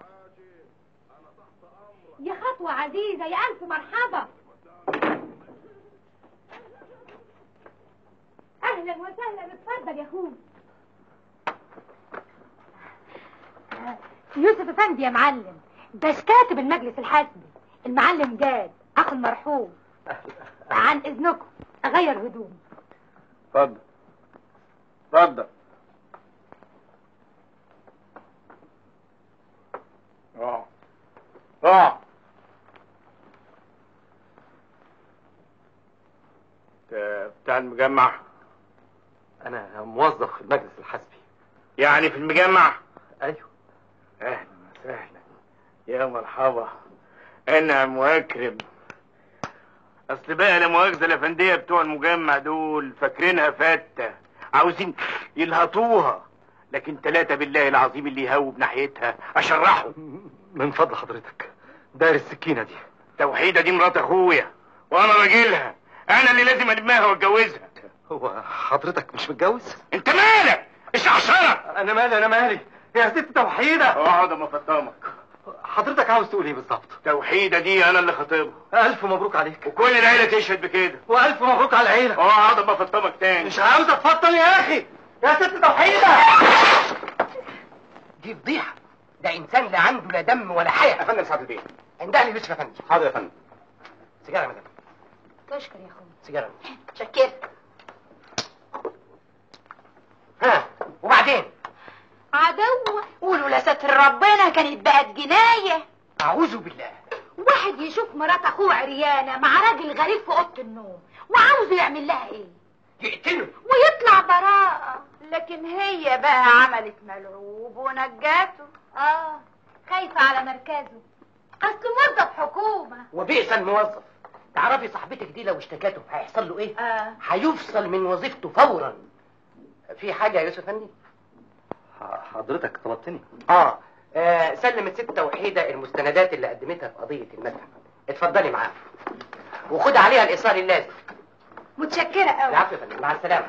S11: يا خطوة عزيزة، يا الف مرحبا. اهلا وسهلا، اتفضل يا اخويا. يوسف افندي يا معلم، ده كاتب المجلس الحسبي المعلم جاد اخو المرحوم. عن اذنكم اغير هدومي.
S10: اتفضل اتفضل. بتاع المجمع؟
S5: انا موظف في المجلس الحسبي.
S10: يعني في المجمع؟
S5: ايوه.
S10: اهلا وسهلا، يا مرحبا. انا مكرم. اصل بقى لا مؤاخذه الافنديه بتوع المجمع دول فاكرينها فته، عاوزين يلهطوها، لكن 3 بالله العظيم اللي يهوب ناحيتها اشرحه.
S5: من فضل حضرتك داير السكينه دي.
S10: توحيده دي مرات اخويا وانا راجلها، انا اللي لازم ادمها واتجوزها.
S5: هو حضرتك مش متجوز؟
S10: انت مالك؟ ايش عشرك؟
S5: انا مالي يا ست توحيده.
S10: اقعد اما افطمك.
S5: حضرتك عاوز تقول ايه بالظبط؟
S10: توحيده دي انا اللي خاطبها.
S5: الف مبروك عليك.
S10: وكل العيله تشهد بكده.
S5: والف مبروك على العيله.
S10: اقعد اما افطمك تاني.
S5: مش عاوز اتفضل يا اخي يا ست توحيده.
S13: دي فضيحه، ده انسان لا عنده لا دم ولا حياه.
S10: يا فندم سعد البيه.
S13: عندها لي يوسف يا فندم.
S10: حاضر يا فندم.
S13: سيجاره يا مدام.
S11: تشكر يا اخويا.
S13: سيجاره. شكرت. ها وبعدين؟
S11: عدو. قولوا لا ستر ربنا كانت بقت جنايه.
S13: اعوذ بالله.
S11: واحد يشوف مرات اخوه عريانه مع راجل غريب في اوضه النوم وعاوزه يعمل لها ايه؟
S13: يقتله
S11: ويطلع براءه. لكن هي بقى عملت ملعوب ونجاته. خايفه على مركزه، اصله موظف حكومه.
S13: وبئس الموظف. تعرفي صاحبتك دي لو اشتكته هيحصل له ايه؟ هيفصل من وظيفته فورا. في حاجه يا يوسف افندي؟
S5: حضرتك طلبتني.
S13: سلم الست توحيده المستندات اللي قدمتها في قضيه المدفع. اتفضلي معاها وخد عليها الايصال اللازم.
S11: متشكره قوي.
S13: العفو يا فندم، مع السلامه.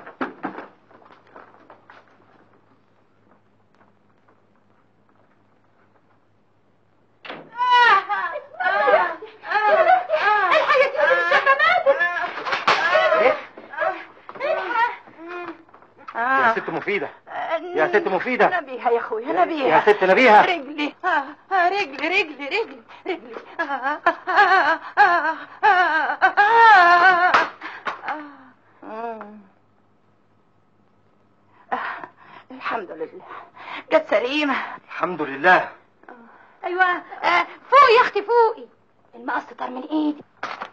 S5: يا ست مفيدة، يا ست مفيدة.
S11: نبيها يا اخويا، نبيها
S5: يا ست نبيها.
S11: رجلي رجلي الحمد لله جت سليمة.
S5: الحمد لله.
S11: ايوه فوقي يا اختي فوقي، المقص طار من ايدي.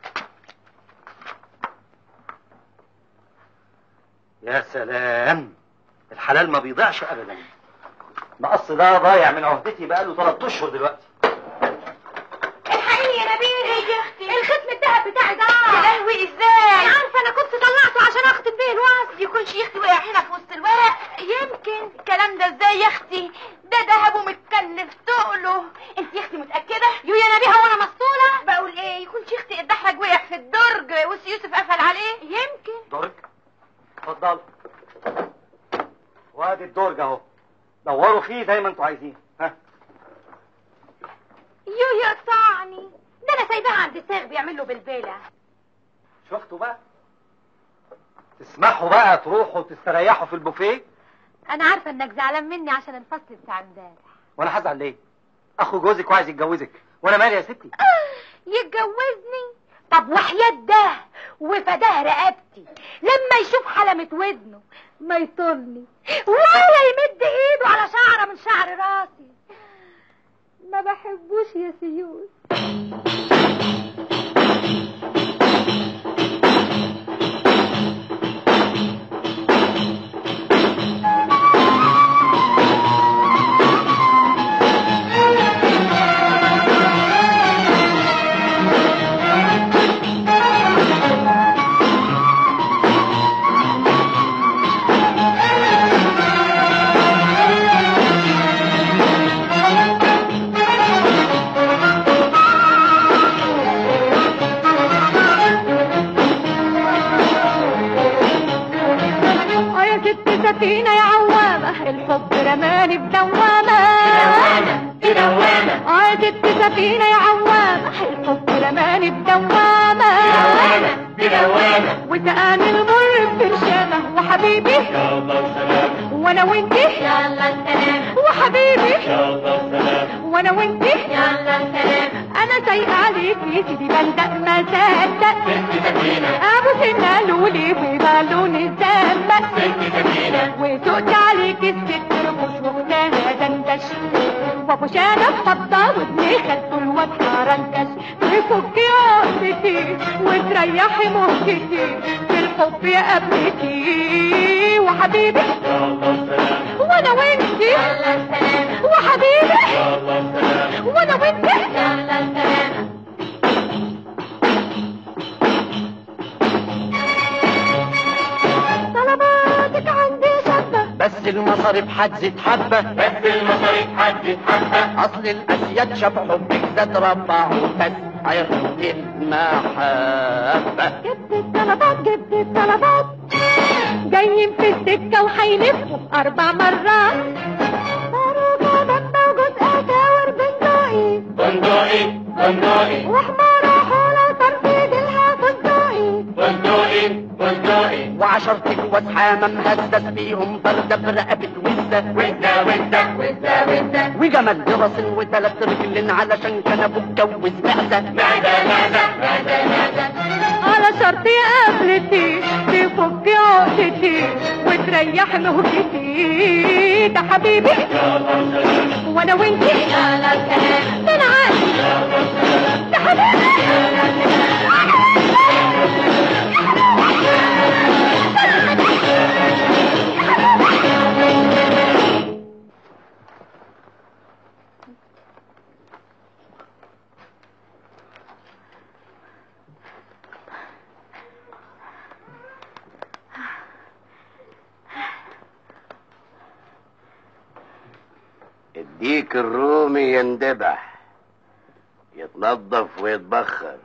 S5: يا سلام، الحلال ما بيضيعش ابدا. المقص ده ضايع من عهدتي بقاله 3 اشهر دلوقتي.
S11: الحقيقة يا نبيل. ايه يا اختي؟ الختم الدهب بتاعي ده. يا لهوي ازاي؟ انا عارفه، انا كنت طلعته عشان اختم بيه الوعد. يكونش يا اختي وقع هنا في وسط الورق؟ يمكن. الكلام ده ازاي يا اختي؟ ده دهب ومتكلف تقله. انت يا اختي متاكده؟ يا نبيها وانا مسطوله. بقول ايه، يكونش يا اختي الدحرج وقع في الدرج وسي يوسف قفل عليه؟ يمكن.
S5: درج؟ اتفضل، وادي الدرج اهو، دوروا فيه زي ما انتوا عايزين. ها
S11: يقطعني ده، انا سايباه عند الساغ بيعمل له بالبيله.
S5: شفتوا بقى؟ تسمحوا بقى تروحوا تستريحوا في البوفيه؟
S11: انا عارفه انك زعلان مني عشان الفصل بتاع امبارح.
S5: وانا هزعل ليه؟ اخو جوزك وعايز يتجوزك، وانا مالي يا ستي؟
S11: يتجوزني؟ طب وحياة ده وفداه رقبتي لما يشوف حلمة ودنه ما يطلني ولا يمد ايده على شعره من شعر راسي. ما بحبوش يا سيوس.
S14: سفينة يا عوامة الحب رماني بدوامة ست سفينة يا عوامة الحب رماني بدوامة وسقاني المر ببرشامة وحبيبي وانا وانتي وحبيبي وانا وانتي انا سايقة عليك يا سيدي بلدق ما صدق ابو سنة لولي في بالون الزمة وسقت عليك الست رموش واختها دندش وابو شنب فضة وابن خالته الواد حرنكش تفكي عقدتي وتريحي مهجتي في الحب يا قبلتي وحبيبي وانا وانتي وحبيبي وانا وانتي طلباتك عندي شابة
S13: بس المصاريف حجزت حبة أصل الأسياد شاف حبك زاد ربعه بس عرفت المحبة.
S14: جبت الطلبات جايين في السكة وحيلفوا 4 مرات باروكة بمبة وجزء أساور بندقي وحمارة حولة ترفيد الها فندقي
S13: وعشرة جواز حامة مهزز بيهم بردة برقبة وزة وجمال براس وثلاث رجل علشان كان ابو اتجوز معزة
S14: على شرط يا قبلتي تفك عقدتي وتريح مهجتي ده حبيبي وانا وانتي ده انا عقلي ده حبيبي
S9: الديك الرومي يندبح يتنضف ويتبخر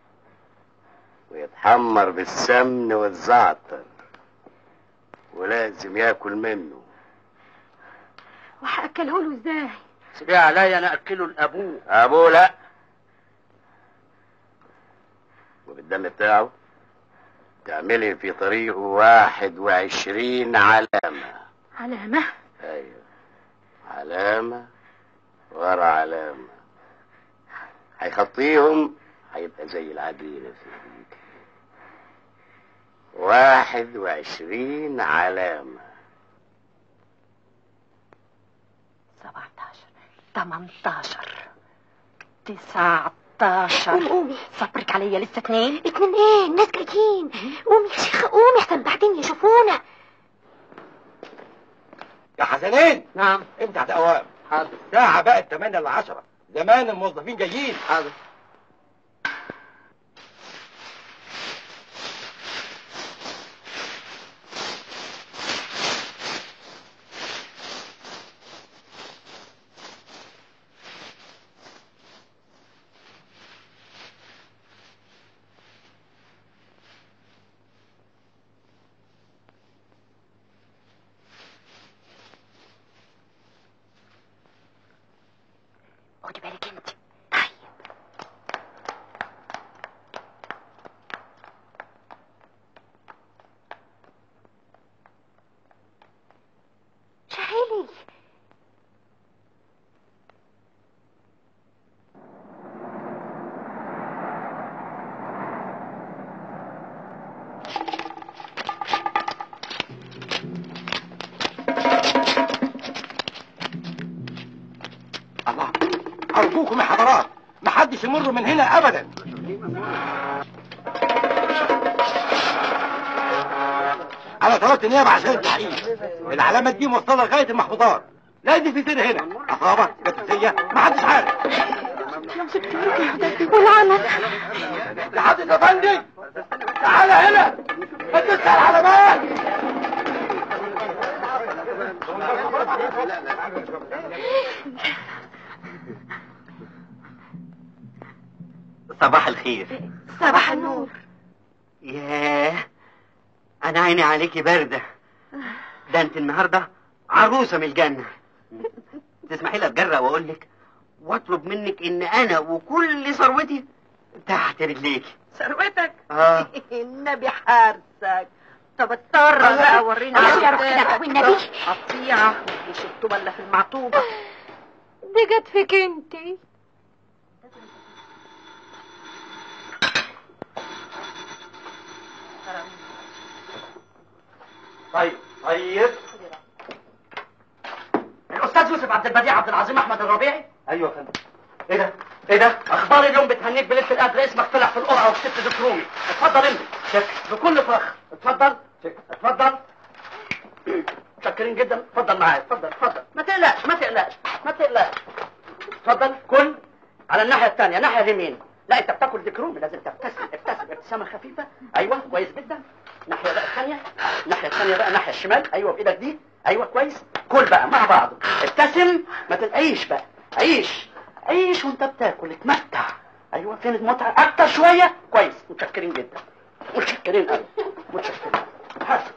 S9: ويتحمر بالسمن والزعتر ولازم ياكل منه.
S11: وهاكله له ازاي؟
S13: سيبيه عليا انا اكله لابوه.
S9: ابوه لا، وبالدم بتاعه تعملي في طريقه 21 علامة.
S11: علامة؟
S9: ايوه، علامة ورا علامة، هيخطيهم هيبقى زي العجينة في ايديك. 21 علامة.
S11: 17 18 19.
S3: قومي
S11: صبرك عليا لسه 2.
S3: 2 ايه؟ الناس جايين. قومي يا شيخة قومي احسن بعدين يشوفونا.
S15: يا حسنين.
S13: نعم.
S15: امتى هتقوم؟
S13: حاضر.
S15: ساعة بقت 8 ل 10. زمان الموظفين جايين.
S13: حاضر.
S3: خدي بالك انت. شهيلي
S15: ارجوكم يا حضرات محدش يمر من هنا ابدا. انا طلبت النيابه عشان التحقيق. العلامات دي موصله لغايه المحفوظات، لازم في سر هنا عصابه جاسوسيه محدش عارف.
S14: والعمل
S15: يا حضرة افندي تعالى هنا ما تنسى العلامات.
S13: صباح الخير.
S14: صباح النور.
S13: ياه انا عيني عليكي باردة. ده انت النهاردة عروسة من الجنة. تسمحي لي اتجرأ واقول لك واطلب منك ان انا وكل ثروتي تحت رجليكي.
S11: ثروتك؟
S13: النبي
S11: حارسك. طب اضطر بقى ورينا
S14: والنبي
S11: قطيعة مش الطوبة اللي في المعطوبة.
S14: دي جت فيك انتي.
S13: طيب الاستاذ يوسف عبد البديع عبد العظيم احمد الربيعي.
S5: ايوه يا فندم.
S13: ايه ده اخبار اليوم بتهنيك بليله القدر، اسمك طلع في القرعه وكسبت دكرومي. اتفضل امضي بكل فخر. اتفضل. متشكرين جدا. اتفضل معايا. اتفضل ما تقلقش. اتفضل كل على الناحيه الثانيه، الناحيه اليمين. لا انت بتاكل دكرومي لازم تبتسم ابتسامه خفيفه. ايوه كويس جدا. الناحيه بقى الثانيه بقى الناحيه الشمال. ايوه بايدك دي. ايوه كويس. كل بقى مع بعض ابتسم ما تنقيش بقى. عيش وانت بتاكل اتمتع. ايوه فين المتعه اكتر شويه. كويس. متشكرين جدا. متشكرين قوي. حسن.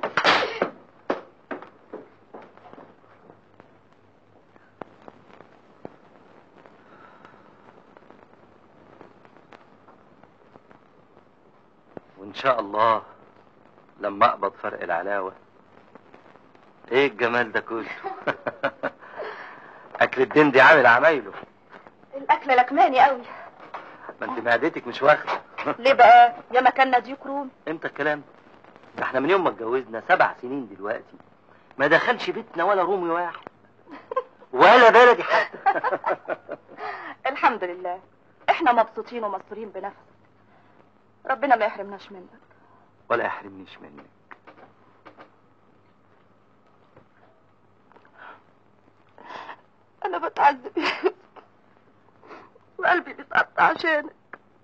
S5: وان شاء الله لما اقبض فرق العلاوه. ايه الجمال ده كله؟ اكل الدين دي عامل عمايله.
S11: الاكل لكماني قوي.
S5: ما انت معدتك مش واخده.
S11: ليه بقى؟ يا مكاننا ديوك رومي.
S5: امتى الكلام ده؟ احنا من يوم ما اتجوزنا 7 سنين دلوقتي ما دخلش بيتنا ولا رومي واحد ولا بلدي حتى.
S11: الحمد لله احنا مبسوطين ومسرورين بنفسك. ربنا ما يحرمناش منك
S5: ولا يحرمنيش منك.
S11: انا بتعذب وقلبي بيتقطع عشانك.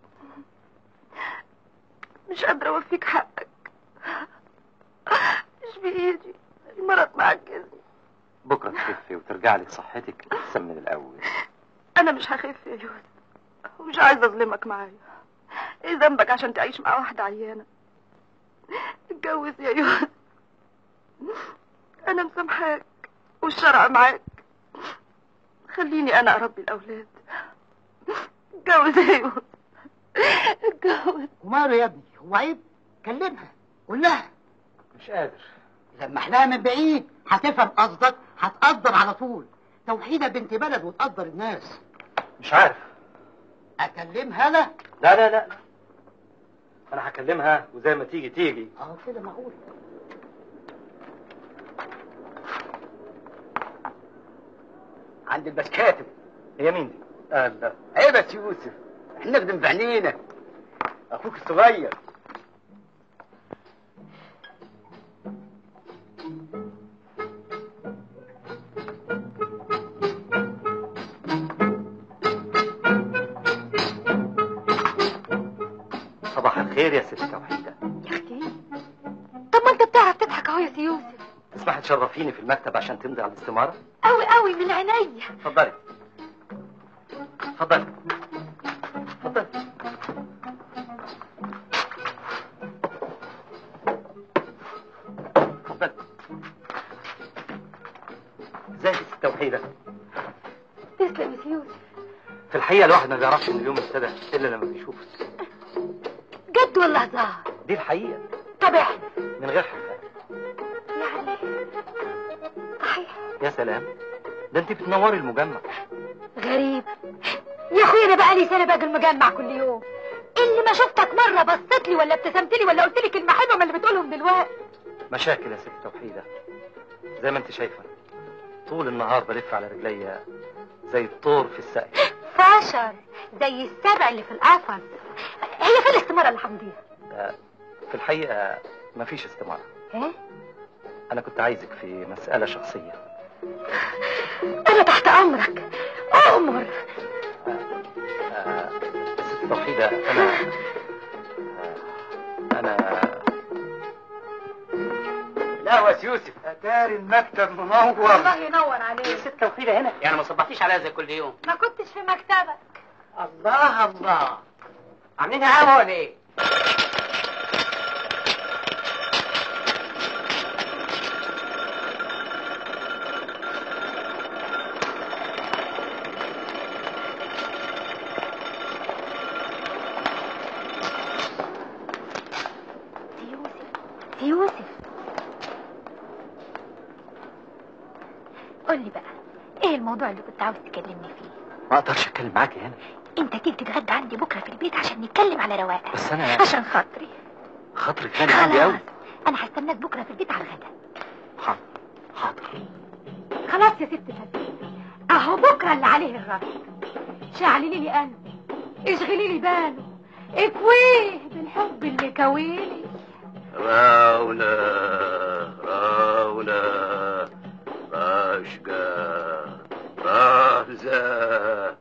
S11: مش قادرة اوفيك حقك. مش بايدي. المرض معجزني.
S5: بكره تخفي وترجع لك صحتك احسن من الاول.
S11: انا مش هخف يا يوسف ومش عايزة اظلمك معايا. ايه ذنبك عشان تعيش مع واحدة عيانة؟ اتجوز يا يوسف. انا مسامحاك والشرع معاك. خليني انا اربي الاولاد. اتجوز يا يوسف. اتجوز.
S16: وماله يا ابني؟ هو عيب؟ كلمها قول لها.
S5: مش قادر.
S16: لما لها من بعيد هتفهم قصدك هتقدر على طول. توحيدة بنت بلد وتقدر الناس.
S5: مش عارف.
S16: اكلمها لا؟
S5: لا انا هكلمها وزي ما تيجي.
S16: كده معقول.
S13: عند البسكاتب.
S5: هي مين دي؟
S13: لا عيب يا يوسف احنا نخدم بعينينا. اخوك الصغير.
S5: صباح الخير يا ست توحيدة.
S14: يا اختي طب ما انت بتعرف تضحك اهو يا سي يوسف.
S5: تسمحي تشرفيني في المكتب عشان تمضي على الاستمارة؟
S14: قوي من عينيا.
S5: اتفضلي. ازيك يا ست توحيدة؟
S14: تسلم يا سي يوسف.
S5: في الحقيقة الواحد ما بيعرفش ان اليوم ابتدى الا لما بيشوفك.
S14: جد ولا هزار؟
S5: دي الحقيقة.
S14: طب احنا
S5: من غير حاجة.
S14: يعني صحيح.
S5: يا سلام ده انت بتنوري المجمع.
S14: غريب يا اخويا. انا بقالي سنه باجي المجمع كل يوم. اللي ما شفتك مره بصيت لي ولا ابتسمت لي ولا قلت لي كلمه حلوه من اللي بتقولهم دلوقتي.
S5: مشاكل يا ست توحيدة زي ما انت شايفه. طول النهار بلف على رجليا زي الطور في السقف.
S14: فشر زي السبع اللي في القفص. هي فين الاستمارة اللي همضيها؟
S17: في الحقيقة مفيش استمارة.
S14: ايه؟
S17: أنا كنت عايزك في مسألة شخصية.
S14: أنا تحت أمرك، أؤمر.
S17: ست توحيدة، أنا
S13: لا يا يوسف،
S16: اتاري المكتب منور.
S14: الله ينور عليك.
S13: ست توحيدة هنا، يعني ما صبحتيش عليها زي كل يوم.
S14: ما كنتش في مكتبك.
S13: الله الله، عاملينها قهوة ولا ايه؟
S14: يوسف، قول لي بقى ايه الموضوع اللي كنت عاوز تكلمني فيه؟
S17: ما اقدرش اتكلم معاكي هنا.
S14: انت تيجي تتغدى عندي بكره في البيت عشان نتكلم على رواق.
S17: بس انا
S14: عشان خاطري.
S17: خاطرك غالي عندي قوي.
S14: انا هستناك بكره في البيت على الغدا.
S17: حاضر.
S14: خلاص يا ست فتحي، اهو بكره اللي عليه الرد. شعللي لي قلبي، اشغلي لي باله، اكويه بالحب اللي كويلي.
S12: راونا راشقة رازة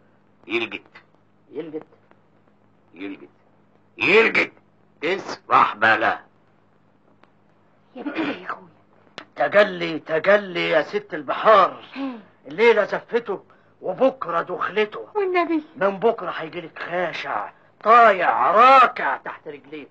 S12: يلقت اسرح بلا.
S14: يا بنت يا اخويا،
S13: تجلي يا ست البحار. الليلة زفته وبكرة دخلته،
S14: والنبي
S13: من بكرة هيجيلك خاشع طايع راكع تحت رجليك.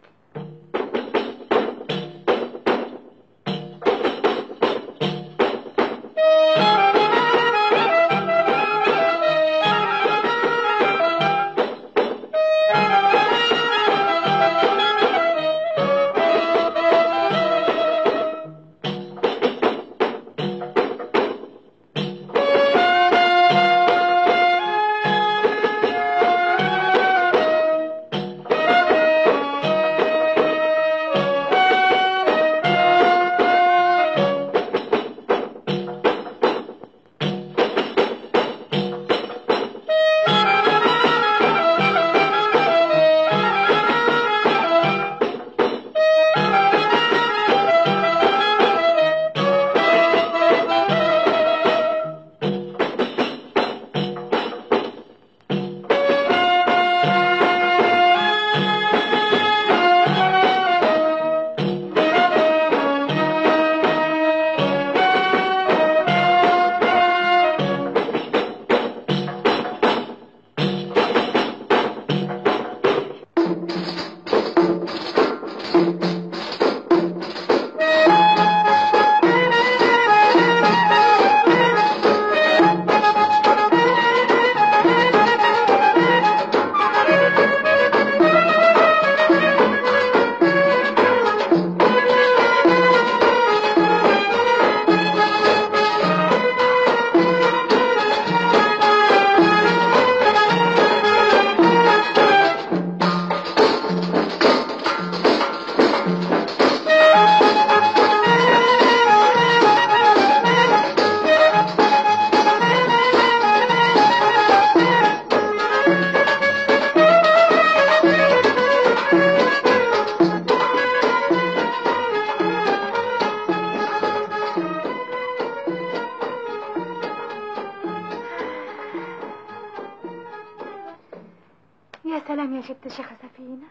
S14: سلام يا ست شيخة سفينة،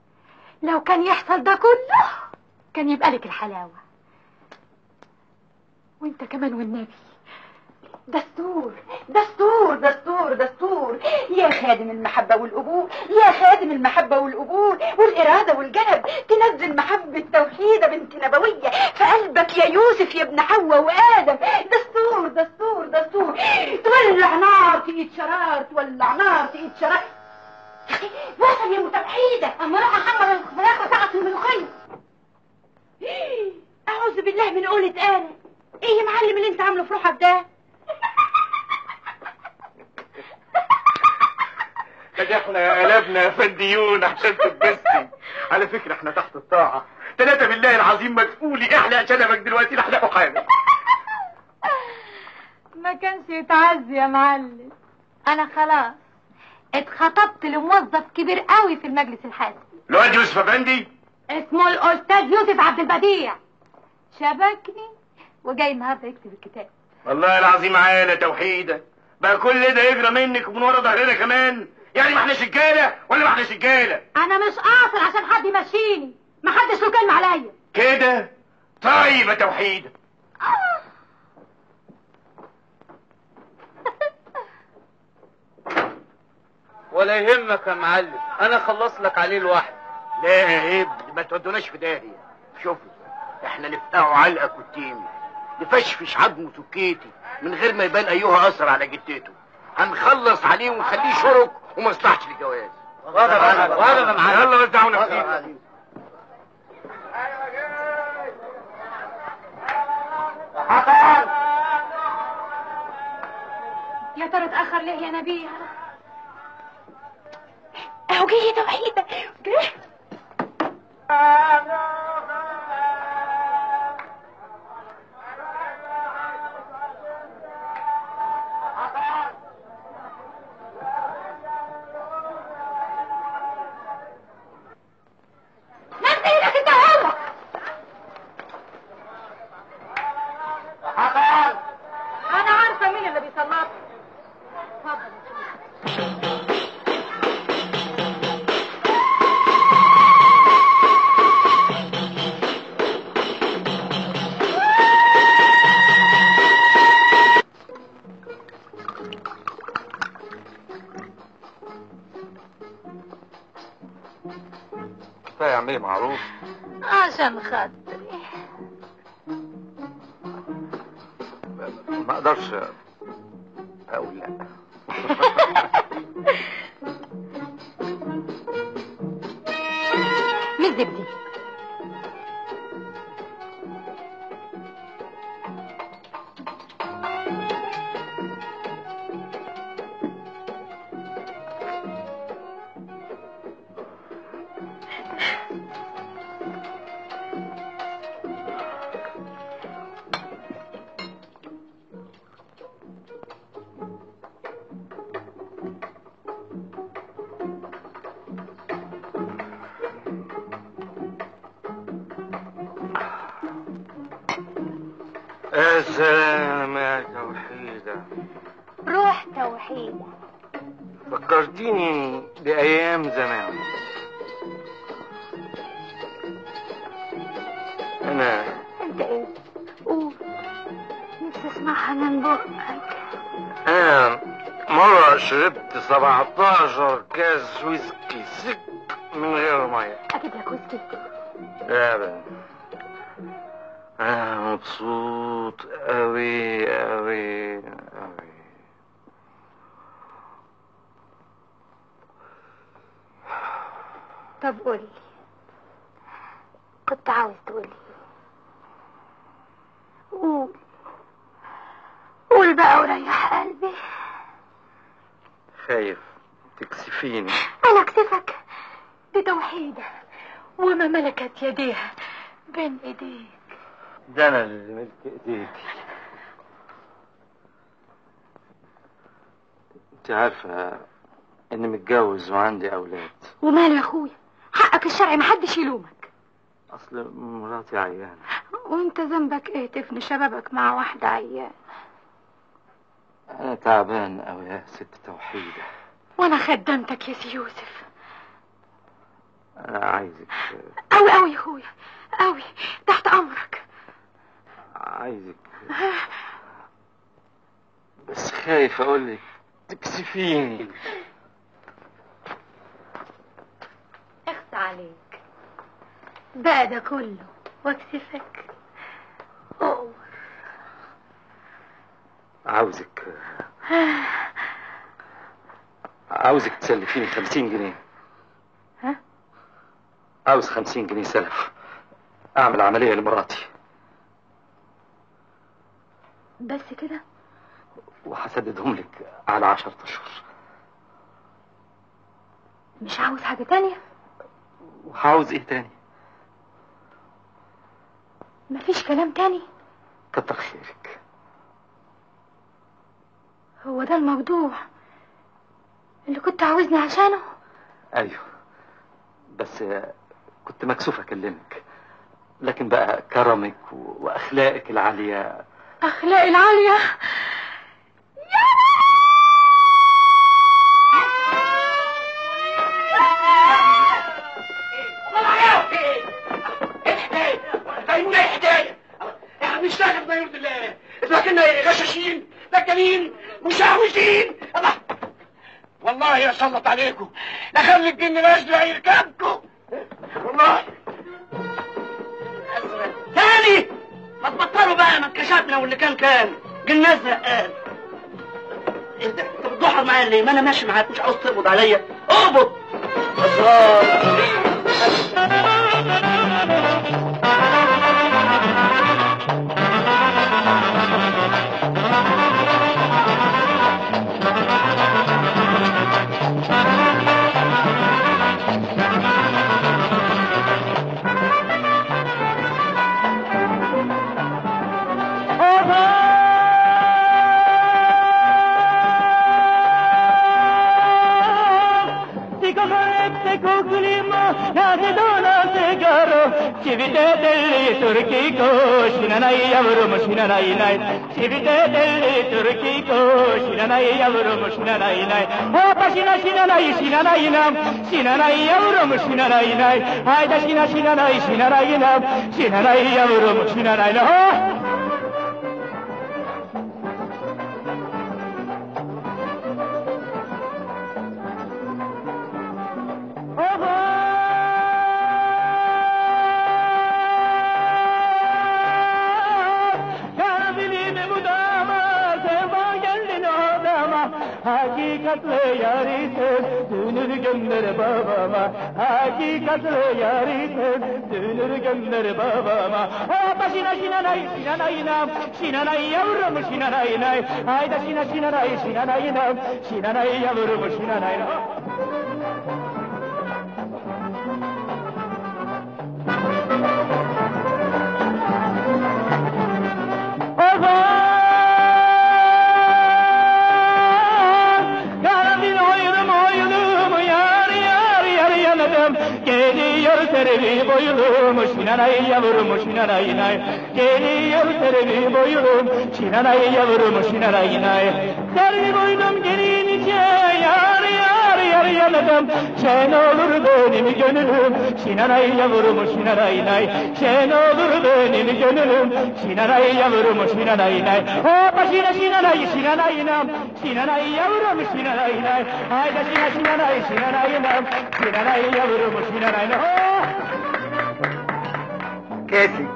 S14: لو كان يحصل ده كله كان يبقى لك الحلاوة. وانت كمان والنبي دستور دستور دستور دستور يا خادم المحبة والقبول، يا خادم المحبة والقبول والإرادة والجلب، تنزل محبة توحيدة بنت نبوية في قلبك يا يوسف يا ابن حواء وآدم. دستور دستور دستور، تولع نار في ايد شرار، تولع نار في ايد شرار. وصل يا متوحيدة، اما راح احمر الفراخ وسقط الملوخية. اعوذ بالله من قولة انا، ايه يا معلم اللي انت عامله في روحك ده؟
S10: ده احنا قلبنا فنديون عشان تتبسطي. على فكرة احنا تحت الطاعة، 3 بالله العظيم ما تقولي احلق شنبك دلوقتي لحلقه حامل.
S14: ما كانش يتعز يا معلم، انا خلاص
S11: اتخطبت لموظف كبير قوي في المجلس الحاسب.
S10: الواد يوسف افندي؟
S11: اسمه الاستاذ يوسف عبد البديع. شبكني وجاي النهارده يكتب الكتاب.
S10: والله العظيم عالة توحيدة، بقى كل ده يجرى منك ومن ورا ظهرنا كمان. يعني ما احناش رجاله ولا ما احناش رجاله؟
S11: انا مش قاصر عشان حد يمشيني، ما حدش له كلمه عليا
S10: كده. طيب يا توحيدة.
S5: ولا يهمك يا معلم، انا خلص لك عليه لوحدي.
S10: لا يا ابني ما تودوناش في داهيه. شوفوا احنا نفقعه علقه كتيمي، نفشفش عظمه سكيتي من غير ما يبان ايها اثر على جدته. هنخلص عليه ونخليه شرك وما يصلحش للجواز.
S5: واجب يا معلم.
S10: يلا وزعوا نفسيكم.
S11: يا ترى اتاخر ليه يا نبيه؟ اهو جه توحيدة جه. نفس ايدك انت هو. انا عارفه مين اللي بيصلط.
S6: كفايه اعملي معروف.
S11: عشان خاطري.
S6: ما اقدرش اقول لا.
S11: مش زبدي.
S10: يا سلام يا توحيدة.
S11: روح توحيدة.
S10: فكرتيني بأيام زمان.
S11: انت ايه؟ قول. نفسي اسمعها من بقك.
S10: أنا مرة شربت 17 كاس ويسكي سك من غير مية.
S11: اجيب لك ويسكي؟
S10: لا أبدا. أنا مبسوط أوي أوي أوي.
S11: طب قولي، كنت عاوز تقولي قول. قول بقى وريح قلبي.
S10: خايف تكسفيني.
S11: انا اكسفك؟ دي توحيدة وما ملكت يديها بين ايديك.
S10: ده أنا اللي ملك إيديكي. أنت عارفة إني متجوز وعندي أولاد.
S11: وماله يا اخويا، حقك الشرعي محدش يلومك.
S10: أصل مراتي عيانة.
S11: وانت ذنبك ايه تفني شبابك مع واحدة عيانة؟
S10: أنا تعبان أوي يا ست توحيدة.
S11: وانا خدمتك يا سي يوسف.
S10: أنا عايزك.
S11: اوي اوي يا اخويا اوي، تحت امرك.
S10: عايزك بس خايف أقولك تكسفيني.
S11: اخس عليك بقى ده كله واكسفك؟ أمر.
S4: عاوزك تسلفيني 50 جنيه.
S11: ها؟
S4: عاوز 50 جنيه سلف اعمل عملية لمراتي.
S11: بس كده؟
S4: وهسددهم لك على 10 اشهر.
S11: مش عاوز حاجة تانية؟
S4: وعاوز ايه تاني؟
S11: مفيش كلام تاني؟
S4: كتر خيرك.
S11: هو ده الموضوع
S1: اللي كنت عاوزني عشانه؟
S17: ايوه، بس كنت مكسوف اكلمك، لكن بقى كرمك واخلاقك العاليه.
S11: اخلاقي العاليه؟
S13: بنشتغل ما يرضي الله، لكن غشاشين دجالين مشعوذين. الله والله يسلط عليكم، لخلي الجن الازرق يركبكم والله. تاني ما تبطلوا بقى، ما انكشفنا واللي كان جن ازرق قال. انت بتضحك معايا ليه؟ ما انا ماشي معاك، مش عاوز تقبض عليا؟ اقبض.
S18: turki ko shinanai yavrum shinanai nai chivite delli turki ko shinanai yavrum shinanai nai ha shina shinanai shinanai nam shinanai yavrum shinanai nai hayda shinanai shinanai nam shinanai yavrum shinanai nai hakikatle yari sen dönür gönder babama, hakikatle yari sen dönür gönder babama. Hoppa şina şinanay şinanay nam şinanay yavrum şinanay nay hayda şinanay şinanay nam şinanay yavrum şinanay nam. Geliyor terevi boyulum, şinanay yavrum şinanay nay. Geliyor terevi boyulum, şinanay yavrum şinanay nay. Terevi boylum gelince yar yar yar yandım. Sen olur benim gönlüm, şinanay yavrum şinanay nay. Sen olur benim gönlüm, şinanay yavrum şinanay nay. Hoppa şinanay şinanay nam, şinanay yavrum şinanay nay. Hayda şinanay şinanay nam, şinanay yavrum şinanay nay.
S13: كيفي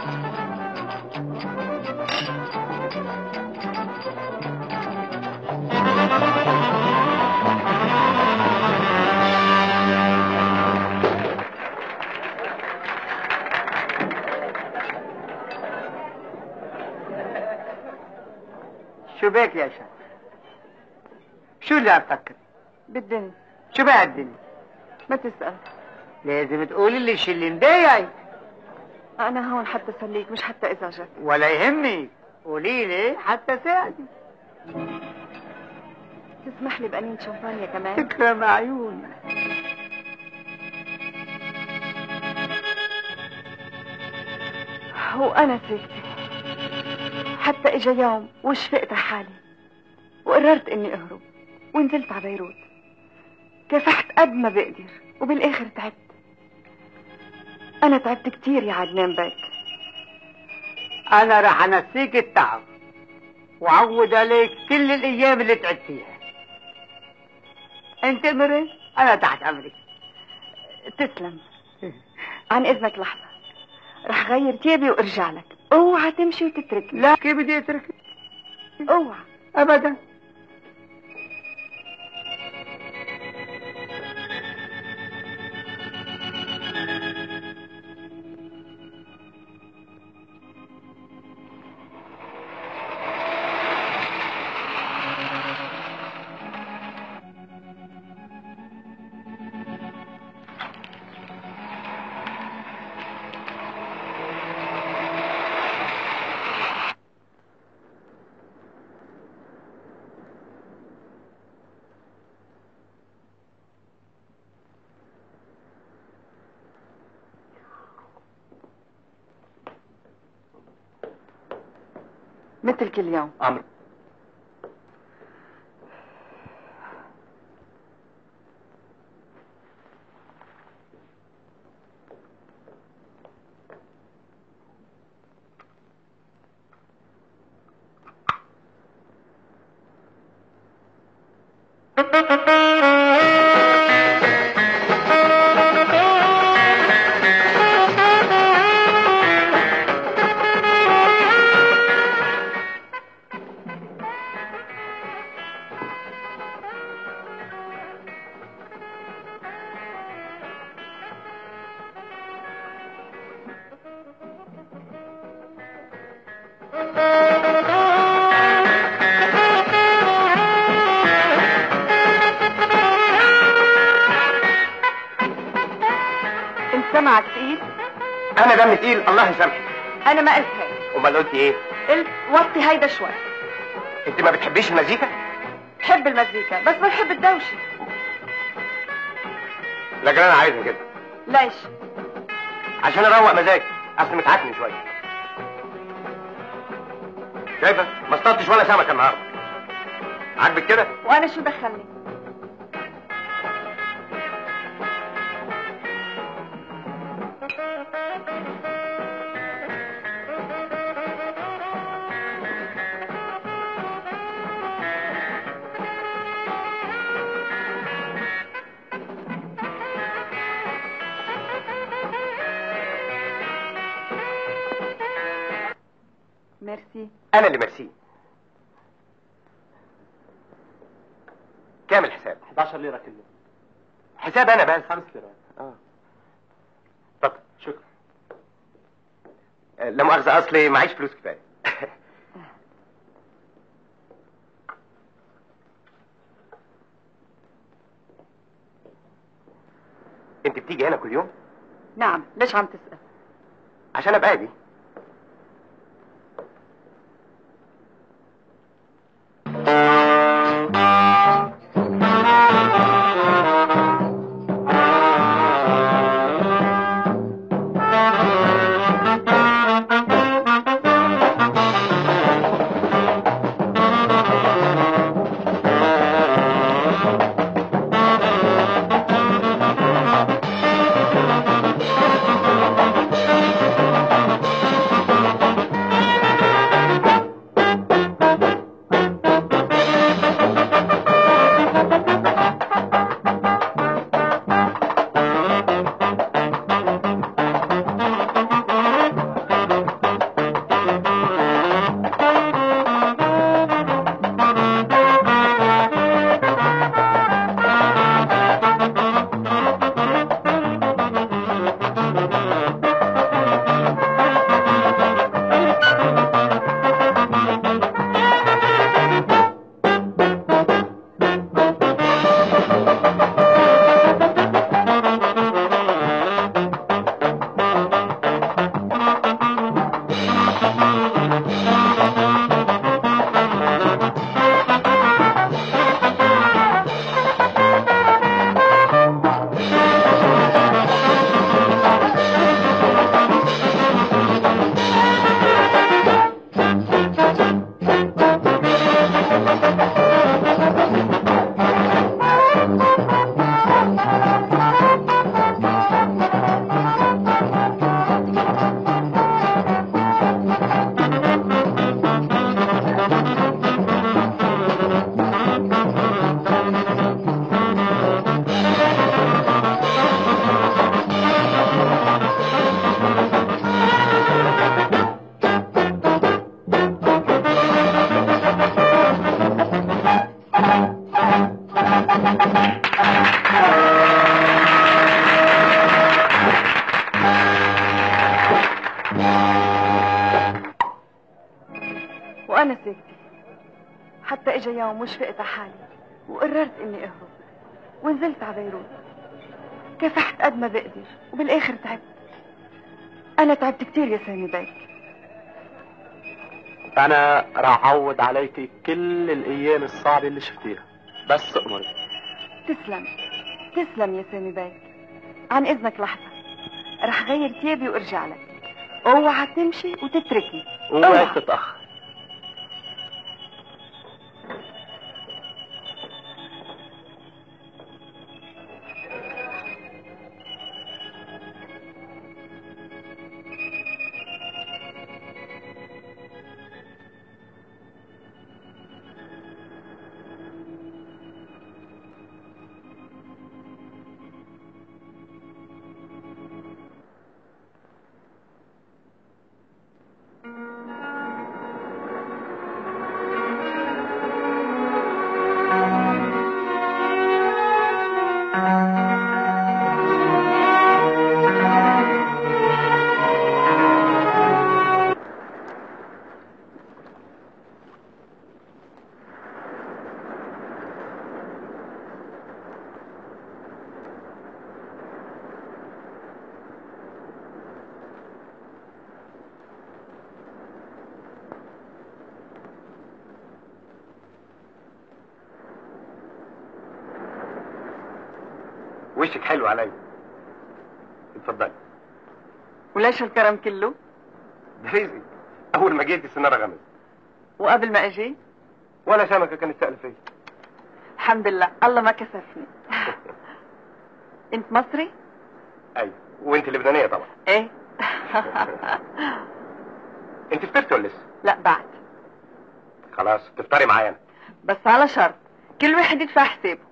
S13: شو بك يا شاب؟ شو اللي عم تفكر؟
S14: بالدنيا.
S13: شو بقى الدنيا؟
S14: ما تسأل.
S13: لازم تقولي لي شو اللي مضايقك.
S14: أنا هون حتى أسليك مش حتى إزعجك.
S13: ولا يهمك، قولي لي حتى ساعدك.
S14: تسمح لي بقنينة شمبانيا كمان؟
S13: تكرم عيوني.
S14: وأنا ساكتة حتى إجا يوم وشفقت حالي وقررت إني أهرب ونزلت على بيروت. كافحت قد ما بقدر وبالآخر تعبت. أنا تعبت كتير يا عدنان بيك.
S13: أنا رح أنسيك التعب وعود عليك كل الأيام اللي تعبت فيها. أنت مري أنا تحت أمرك.
S14: تسلم. عن إذنك لحظة، رح غير تيابي وارجع لك. اوعى تمشي وتتركني.
S13: لا، كيف بدي اتركك؟
S14: اوعى
S13: ابدا.
S14: مثل كل يوم.
S5: عمرو
S14: سمعك تقيل؟
S5: انا دمي تقيل الله يسامحك.
S14: انا ما قلت هيك.
S5: امال قلتي ايه؟
S14: قلت وطي هيدا شوي.
S5: انت ما بتحبيش المزيكا؟
S14: بحب المزيكا بس بحب الدوشه.
S5: لكن انا عايزها كده.
S14: ليش؟
S5: عشان اروق مزاجي، اصل متعكن شويه. شايفه؟ ما اصطدتش ولا سمكه النهارده. عاجبك كده؟
S14: وانا شو دخلني؟ ميرسي.
S5: انا اللي ميرسي. كام الحساب؟
S17: 11 ليره كله.
S5: حساب انا بس
S17: 5 ليرات.
S5: اتفضل. شكرا. لا مؤاخذه اصلي معيش فلوس كفايه. انت بتيجي هنا كل يوم؟
S14: نعم. ليش عم تسأل؟
S5: عشان ابقى اجي.
S14: وأنا ساكتة حتى إجا يوم وشفقت على حالي وقررت إني أهرب ونزلت على بيروت. كافحت قد ما بقدر وبالآخر تعبت. أنا تعبت كتير يا سامي بيك.
S17: أنا راح أعوض عليك كل الأيام الصعبة اللي شفتيها، بس أمري.
S14: تسلم تسلم يا سامي بيك. عن إذنك لحظة، رح غير ثيابي وارجع لك. اوعى تمشي وتتركني.
S17: اوعى تتأخر.
S5: وشك حلو عليا. اتفضلي.
S14: وليش الكرم كله؟
S5: ده رزقي. اول ما جيت السناره غمز.
S14: وقبل ما اجي؟
S5: ولا سمكه كانت سأل فيا.
S14: الحمد لله، الله ما كسفني. انت مصري؟
S5: ايوه، وانت لبنانيه طبعا.
S14: ايه.
S5: انت فطرتي ولا لسه؟
S14: لا بعد.
S5: خلاص تفطري معايا انا.
S14: بس على شرط كل واحد يدفع حسابه.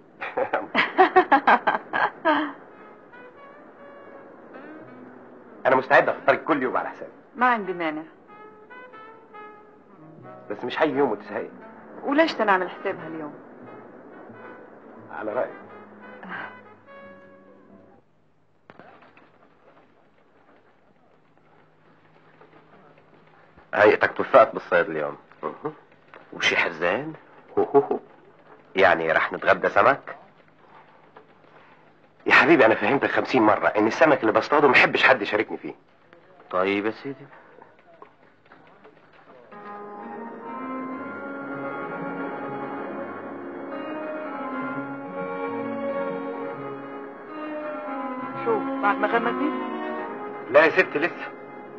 S5: انا مستعد افطرك كل يوم على حسابي.
S14: ما عندي مانع.
S5: بس مش هيجي يوم وتزهقي.
S14: وليش تنعمل حسابها اليوم؟
S5: على رايك. هيئتك توفقت بالصيد اليوم. وشي حزان. يعني رح نتغدى سمك؟ يا حبيبي انا فهمتك 50 مرة ان السمك اللي بصطاده محبش حد يشاركني فيه. طيب يا سيدي.
S14: شو بعد ما غمزت؟
S5: لا يا ستي لسه.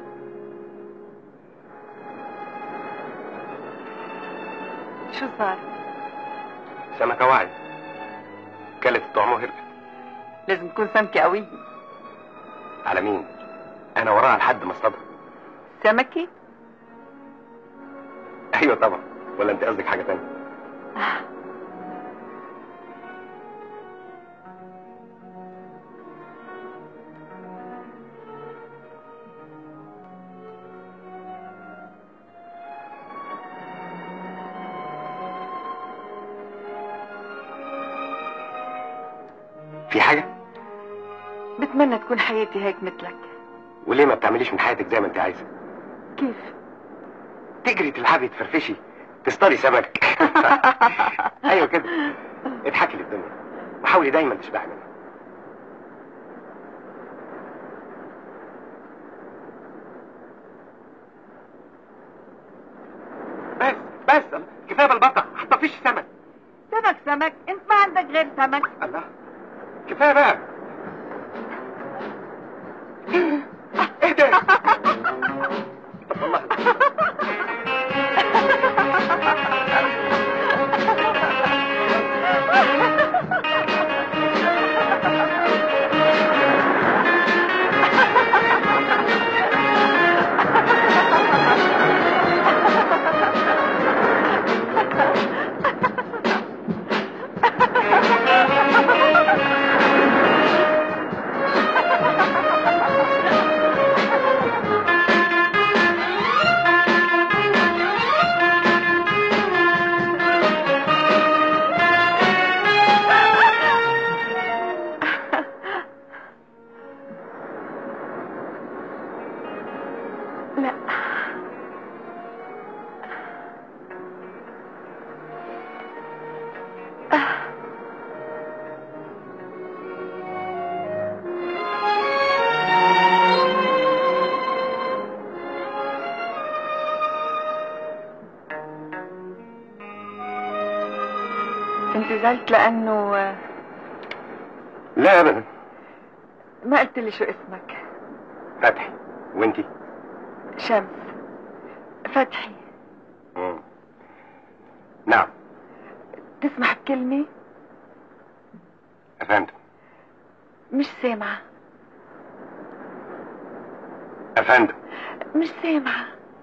S14: شو صار؟
S5: سمكة واعي كلت الطعم وهربت.
S14: لازم تكون سمكة قوية.
S5: على مين؟ انا وراها لحد ما اصطادها.
S14: سمكة؟
S5: ايوه طبعا، ولا انت قصدك حاجة تانية؟ في حاجة؟
S14: بتمنى تكون حياتي هيك مثلك.
S5: وليه ما بتعمليش من حياتك زي ما انت عايزة؟
S14: كيف؟
S5: تجري تلعبي تفرفشي تصطادي سمك. ايوه كده. اضحكي للدنيا وحاولي دايما تشبعي منها. بس كفايه بالبطه، هتطفيش سمك.
S14: سمك انت ما عندك غير سمك.
S5: الله كفايه بقى. اهدى. والله
S14: انت زعلت لانه
S5: لا ابدا.
S14: ما قلت لي شو اسمك؟
S5: فتحي. وانتي؟
S14: شمس. فتحي.
S5: نعم.
S14: تسمح بكلمة؟
S5: افندم.
S14: مش سامعة.
S5: افندم.
S14: مش سامعة.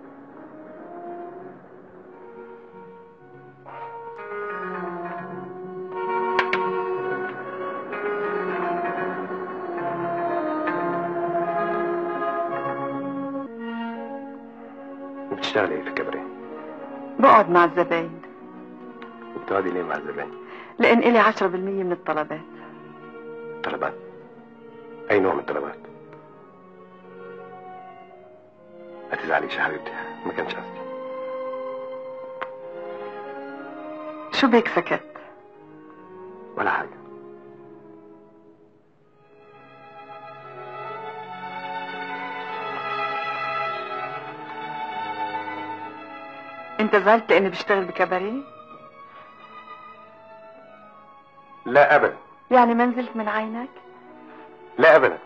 S5: بتشتغلي ايه في الكباريه؟
S14: بقعد مع الزباين.
S5: وبتقعدي ليه مع الزباين؟
S14: لان الي 10% من الطلبات.
S5: طلبات؟ اي نوع من الطلبات؟ ما تزعليش يا حبيبتي، ما كانش قصدي.
S14: شو بيك سكت؟
S5: ولا حاجه.
S14: انت زعلت لاني بشتغل بكباريه؟
S5: لا ابدا.
S14: يعني ما نزلت من عينك؟
S19: لا ابدا.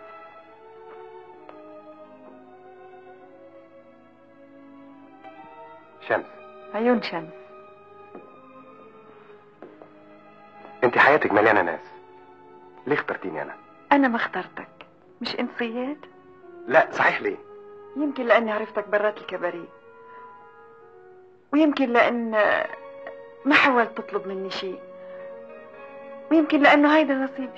S19: شمس.
S14: عيون شمس.
S19: انت حياتك مليانه ناس، ليه اخترتيني انا؟
S14: انا ما اخترتك، مش انسيات.
S19: لا صحيح ليه؟
S14: يمكن لاني عرفتك برات الكباريه، ويمكن لان ما حاولت تطلب مني شيء، ويمكن لانه هيدا نصيبي.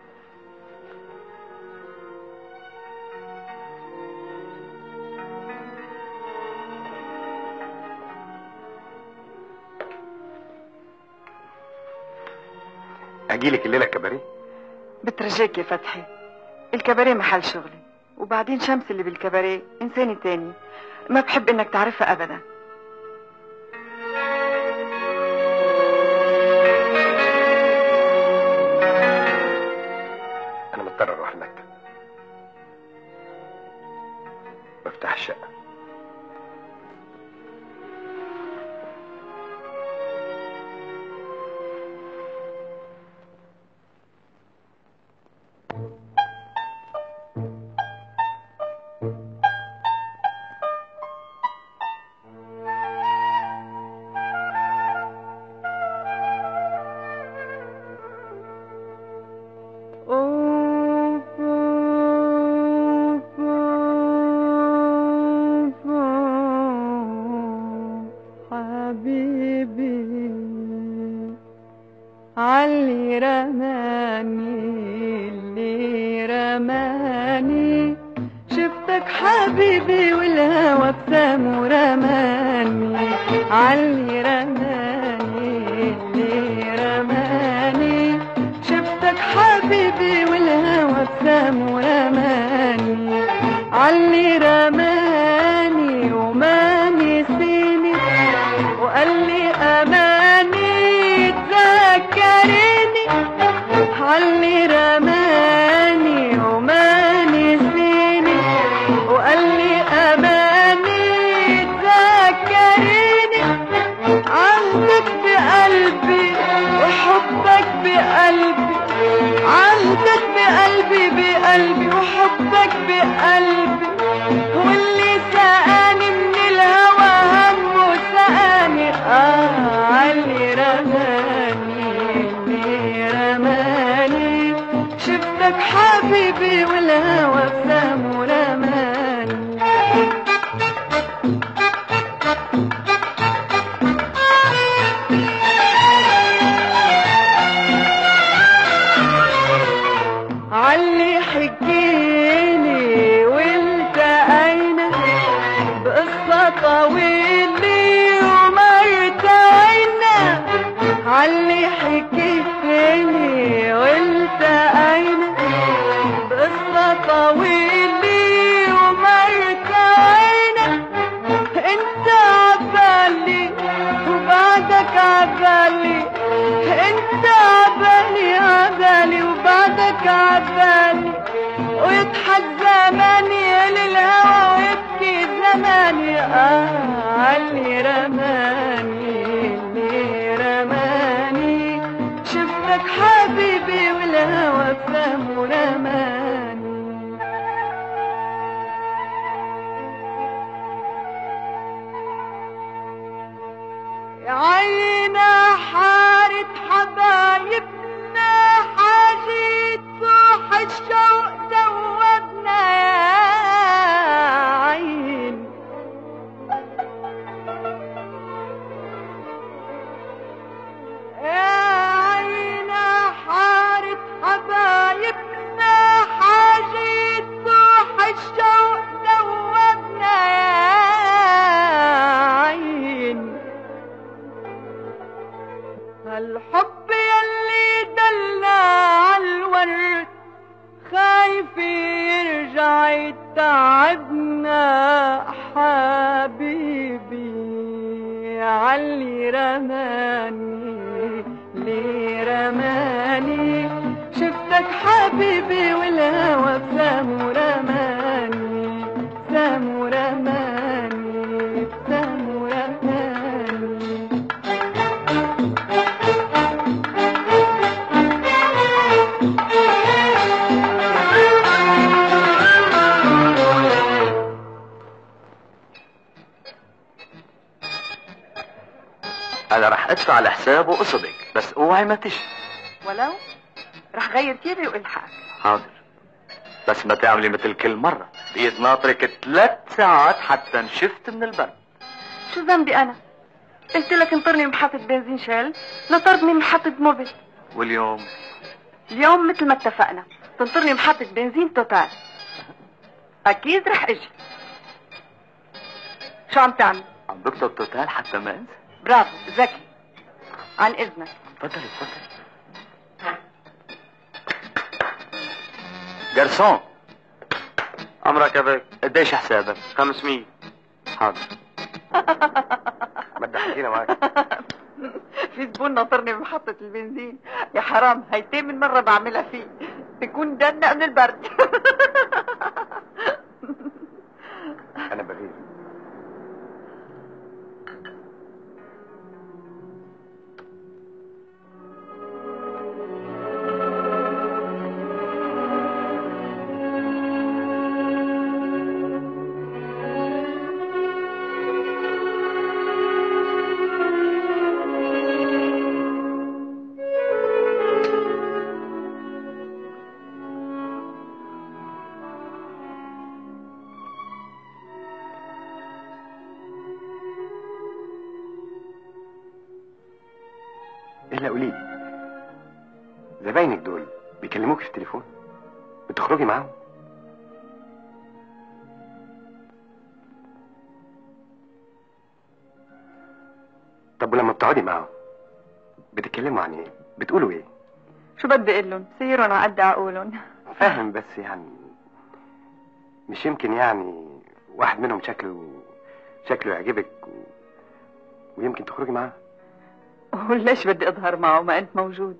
S19: اجيلك الليله الكباريه؟
S14: بترجاك يا فتحي، الكباريه محل شغلي، وبعدين شمس اللي بالكباريه انساني تاني ما بحب انك تعرفها ابدا.
S19: انا مضطر اروح المكتب، بفتح الشقه.
S20: علي رماني اللي رماني، شفتك حبيبي والهوى ابتسم ورماني. علي رماني اللي رماني، شفتك حبيبي والهوى ابتسم ورماني. علي رماني وما نسيني وقال لي اماني تذكريني. علي رماني وما نسيني وقال لي اماني تذكريني. عهدك بقلبي وحبك بقلبي، عهدك بقلبي بقلبي وحبك بقلبي. واللي سقاني من الهوى همه سقاني. علي رماني اللي رماني، شفتك حبيبي والهوى ابتسم ورماني. علي حكيني والتقينا بقصة طويلة وما ارتوينا. علي حكيتني والتقينا بقصة طويلة وما ارتوينا. انت عبالي وبعدك عبالي، انت عبالي عبالي وبعدك عبالي. ويضحك زماني للهوى ويبكي زماني. علي رماني اللي رماني، شفتك حبيبي والهوى ابتسم ورماني. يا عينا حارة حبايبنا، حاجة روح الشوق دوبنا. يا عين يا عينا حارة حبايبنا، حاجة روح الشوق دوبنا. يا عين الحب يلي دلنا عالورد، خايف يرجع يتعبنا. حبيبي علي رماني لي رماني، شفتك حبيبي والهوى ابتسم ورماني. ابتسم ورماني ابتسم ورماني.
S17: ادفع على حسابه قصدك، بس اوعي ما تشي.
S14: ولو رح غير كيبي والحقك.
S17: حاضر، بس ما تعملي مثل كل مرة، بقيت ناطرك 3 ساعات حتى نشفت من البرد.
S14: شو ذنبي انا؟ قلت لك انطرني محطة بنزين شيل، نطرتني محطة موبل.
S17: واليوم؟
S14: اليوم مثل ما اتفقنا، تنطرني محطة بنزين توتال. اكيد رح اجي. شو عم تعمل؟
S17: عم بكتب توتال حتى ما انسى.
S14: برافو ذكي. عن اذنك.
S17: تفضلي تفضلي. جرسون.
S7: امرك يا بيه.
S17: قديش حسابك؟
S7: 500.
S17: حاضر.
S7: ما تضحكينا معاك.
S14: في زبون ناطرني بمحطة البنزين، يا حرام هيتين من مرة بعملها فيه، بكون دنق من البرد.
S7: انا بغير. الا قولي لي، زباينك دول بيكلموك في التليفون؟ بتخرجي معاهم؟ طب ولما بتقعدي معاهم بتتكلموا عن ايه؟ بتقولوا ايه؟
S14: شو بدي اقول لهم؟ سيرهم على قد عقولهم.
S7: فاهم، بس يعني مش يمكن يعني واحد منهم شكله يعجبك ويمكن تخرجي معاه؟
S14: وليش بدي اظهر معه ما انت موجود؟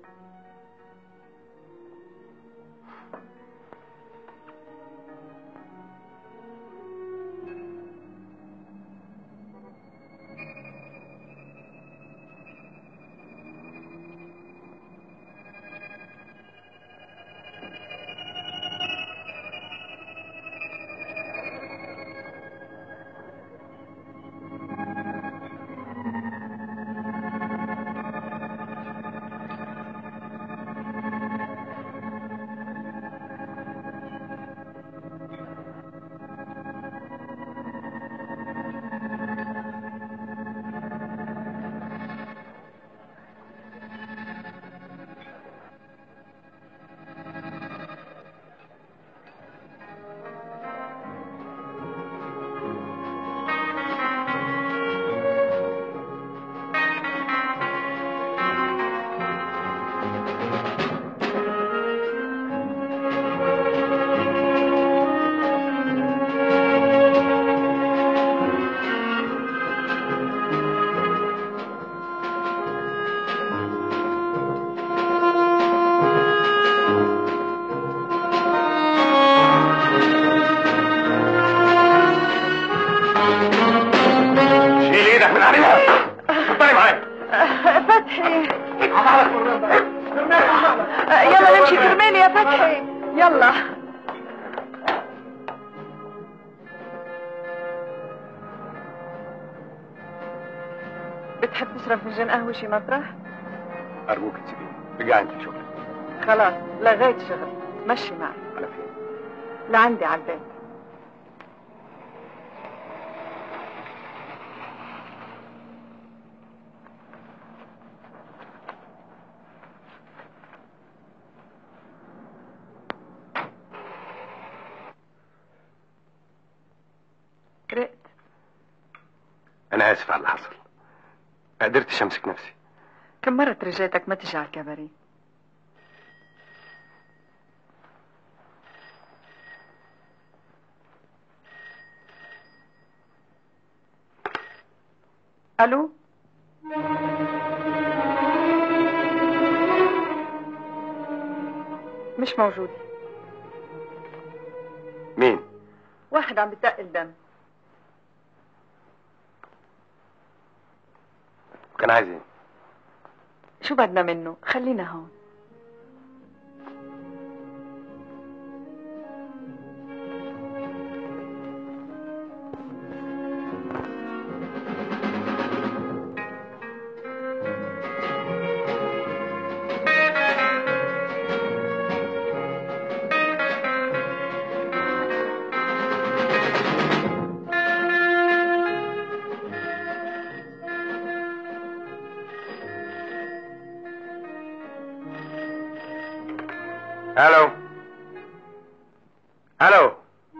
S14: يلا نمشي كرمالي يا فتحي، يلا. بتحب تشرب فنجان قهوة شي مطرح؟
S7: ارجوك تسيبيني، رجعي انت لشغلك.
S14: خلاص لغيت شغل، مشي معي.
S7: على فين؟
S14: لعندي على البيت. كرهت.
S7: انا اسف على اللي حصل، ما قدرتش امسك نفسي.
S14: كم مرة رجيتك ما تجي على الكباريه؟ الو، مش موجود.
S7: مين؟
S14: واحد عم بتقل دم.
S7: كان عايز ايه؟
S14: شو بدنا منه؟ خلينا هون.
S19: الو الو.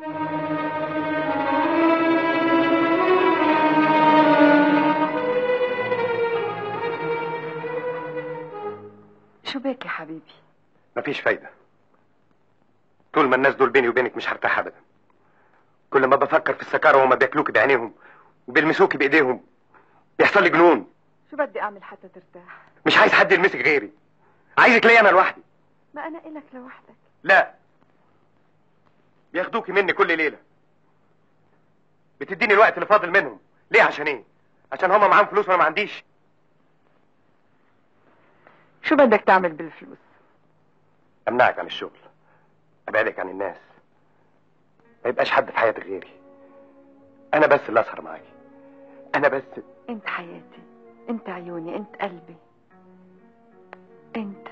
S14: شو بك يا حبيبي؟
S19: مفيش فايدة. طول ما الناس دول بيني وبينك مش هرتاح ابدا. كل ما بفكر في السكارة وهما بياكلوك بعينيهم وبيلمسوك بايديهم بيحصل لي جنون.
S14: شو بدي اعمل حتى ترتاح؟
S19: مش عايز حد يلمسك غيري. عايزك ليا انا لوحدي.
S14: ما انا الك لوحدك.
S19: لا، بياخدوكي مني كل ليلة. بتديني الوقت اللي فاضل منهم. ليه؟ عشان ايه؟ عشان هما معاهم فلوس وانا ما عنديش.
S14: شو بدك تعمل بالفلوس؟
S19: امنعك عن الشغل، ابعدك عن الناس، ما يبقاش حد في حياتك غيري. انا بس اللي اسهر معاكي، انا بس.
S14: انت حياتي، انت عيوني، انت قلبي، انت.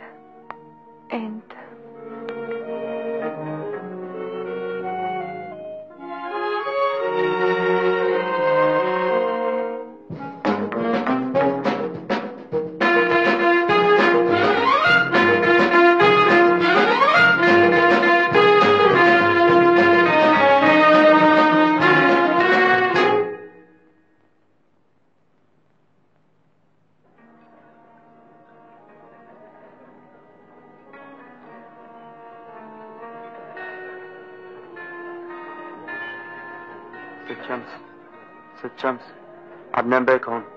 S7: ست شمس عدنان بيك هون.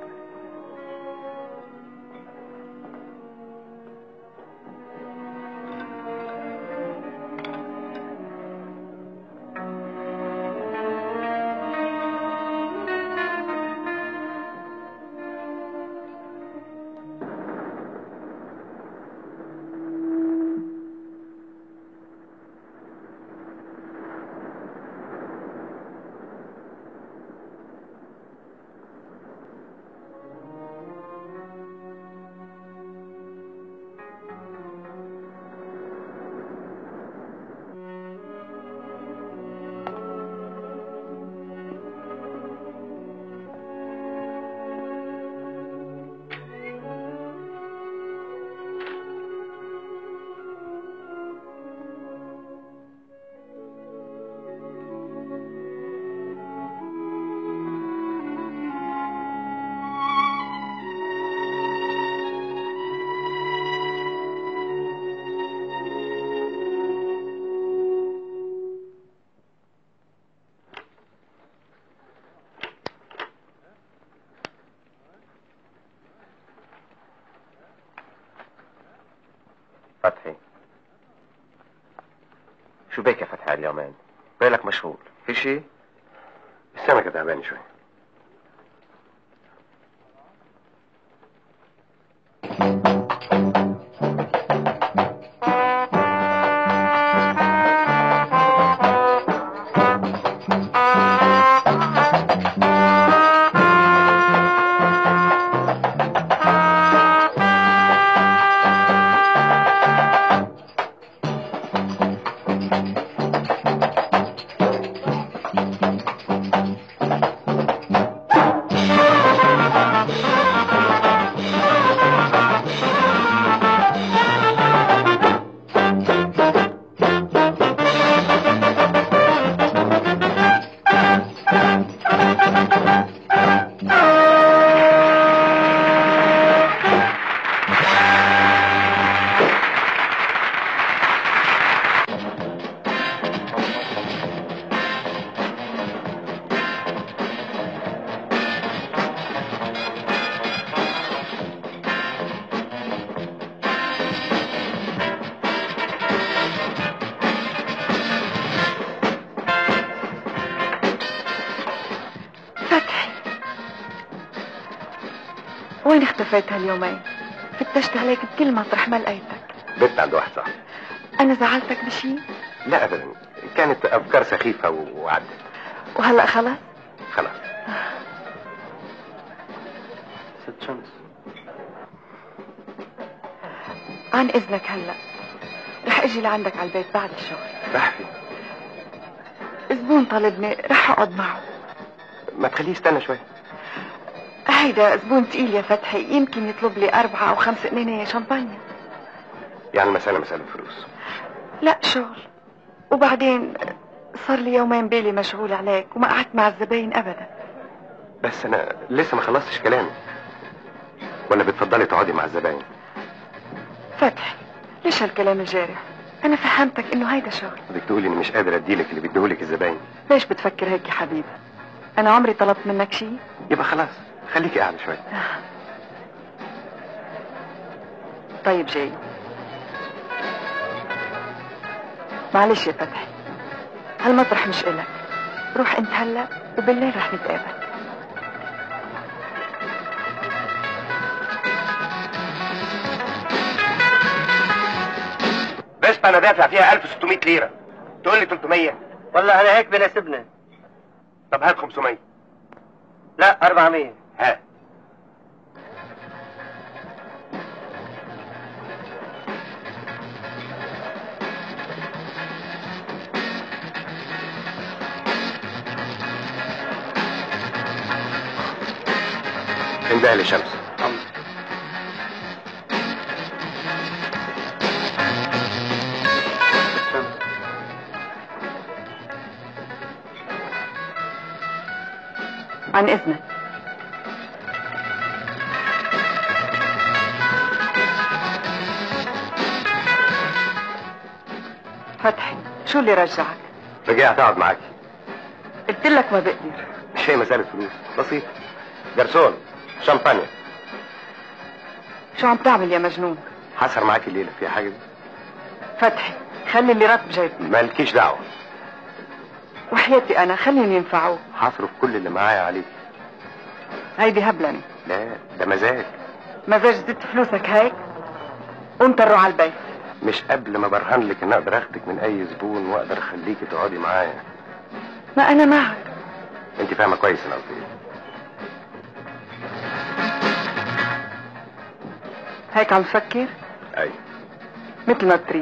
S19: فتحي، شو بك يا فتحي اليومين؟ بالك مشغول؟ في شيء؟ السمكة تعبانة شوي.
S14: وين اختفيت هاليومين؟ فتشت عليك بكل مطرح ما لقيتك.
S19: بنت عند واحد صاحبي.
S14: أنا زعلتك بشي؟
S19: لا أبدا، كانت أفكار سخيفة وعدت.
S14: وهلأ خلاص؟
S19: خلاص.
S7: ست شمس،
S14: عن إذنك هلأ رح أجي لعندك على البيت بعد الشغل.
S19: بحفي،
S14: زبون طلبني رح أقعد معه.
S19: ما تخليه يستنى شوي.
S14: هيدا زبون تقيل يا فتحي، يمكن يطلب لي 4 أو 5 قنينة شمبانيا.
S19: يعني المسألة مسألة فلوس؟
S14: لا شغل. وبعدين صار لي يومين بالي مشغول عليك وما قعدت مع الزباين ابدا.
S19: بس انا لسه ما خلصتش كلامي. ولا بتفضلي تقعدي مع الزباين؟
S14: فتحي ليش هالكلام الجارح؟ انا فهمتك انه هيدا شغل.
S19: بدك تقولي اني مش قادر اديلك اللي بيديهولك الزباين؟
S14: ليش بتفكر هيك يا حبيبي؟ انا عمري طلبت منك شيء؟
S19: يبقى خلاص خليكي قاعدة شوية.
S14: طيب جاي. معلش يا فتحي، هالمطرح مش إلك. روح انت هلا وبالليل رح نتقابل.
S19: بس انا دافع فيها 1600 ليرة، تقول لي 300؟
S13: والله انا هيك بناسبنا.
S19: طب هات 500.
S13: لا 400.
S19: هات. انده لي شمس.
S14: عن اذنك. فتحي شو اللي رجعك؟
S19: رجعت اقعد معاكي.
S14: قلت لك ما بقدر.
S19: مش هي مسألة فلوس، بسيط. جرسون شامبانيا.
S14: شو عم تعمل يا مجنون؟
S19: حصر معاكي الليلة فيها حاجة؟
S14: فتحي خلي اللي راتب جايبني.
S19: مالكيش دعوة.
S14: وحياتي انا خليني ينفعوك.
S19: هصرف كل اللي معايا عليك.
S14: هيدي هبلني.
S19: لا ده مزاج.
S14: مزاج زدت فلوسك هيك؟ قوم طلعوا على البيت.
S19: مش قبل ما برهن لك ان اقدر اخدك من اي زبون واقدر اخليكي تقعدي معايا.
S14: ما انا معك.
S19: انت فاهمه كويس انا قصدي ايه.
S14: هيك عم تفكر؟
S19: اي
S14: مثل ما بتريد.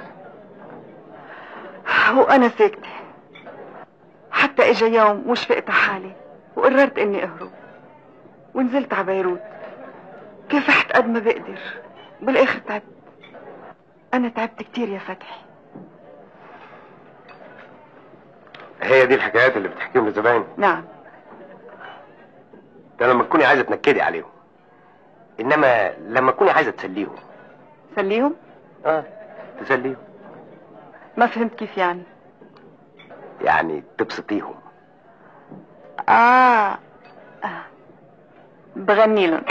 S14: وانا ساكته حتى اجا يوم وشفقت على حالي وقررت اني اهرب ونزلت على بيروت. كافحت قد ما بقدر بالاخر تعبت. انا تعبت كتير يا فتحي.
S19: هي دي الحكايات اللي بتحكيهم للزباين؟
S14: نعم.
S19: ده لما تكوني عايزه تنكدي عليهم، انما لما تكوني عايزه تسليهم.
S14: تسليهم؟
S19: تسليهم.
S14: ما فهمت كيف يعني.
S19: يعني تبسطيهم.
S14: بغني لهم.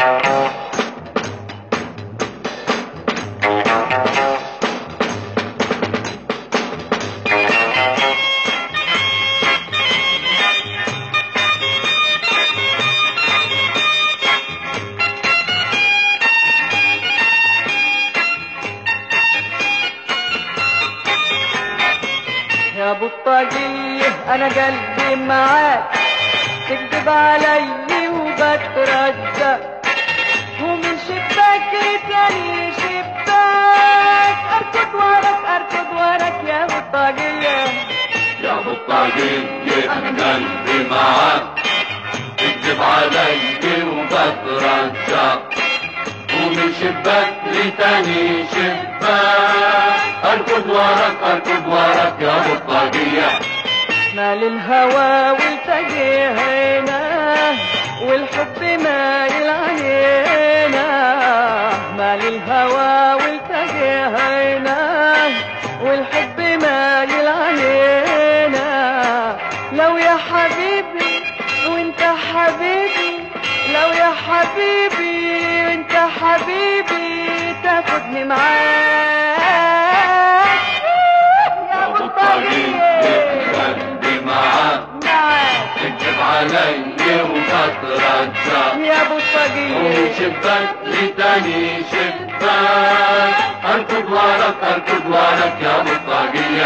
S20: يا ابو الطاقية انا قلبي معاك، تكذب علي وبترجى، ومن شباك لتاني شباك اركض وراك يا ابو الطاقية.
S18: يا ابو الطاقية انا قلبي معاك، تكذب علي وبترجى، ومن شباك لتاني شباك اركض وراك يا ابو الطاقية.
S20: مال الهوى والتقينا والحب مايل علينا، مال الهوى والتقينا والحب مايل علينا. لو يا حبيبي وانت حبيبي، لو يا حبيبي وانت حبيبي تاخدني معاك يا ابو الطاقية.
S18: تكذب علي وتترجى
S20: يا ابو الطاقية،
S18: وشباك لتاني شباك اركض وراك يا ابو الطاقية.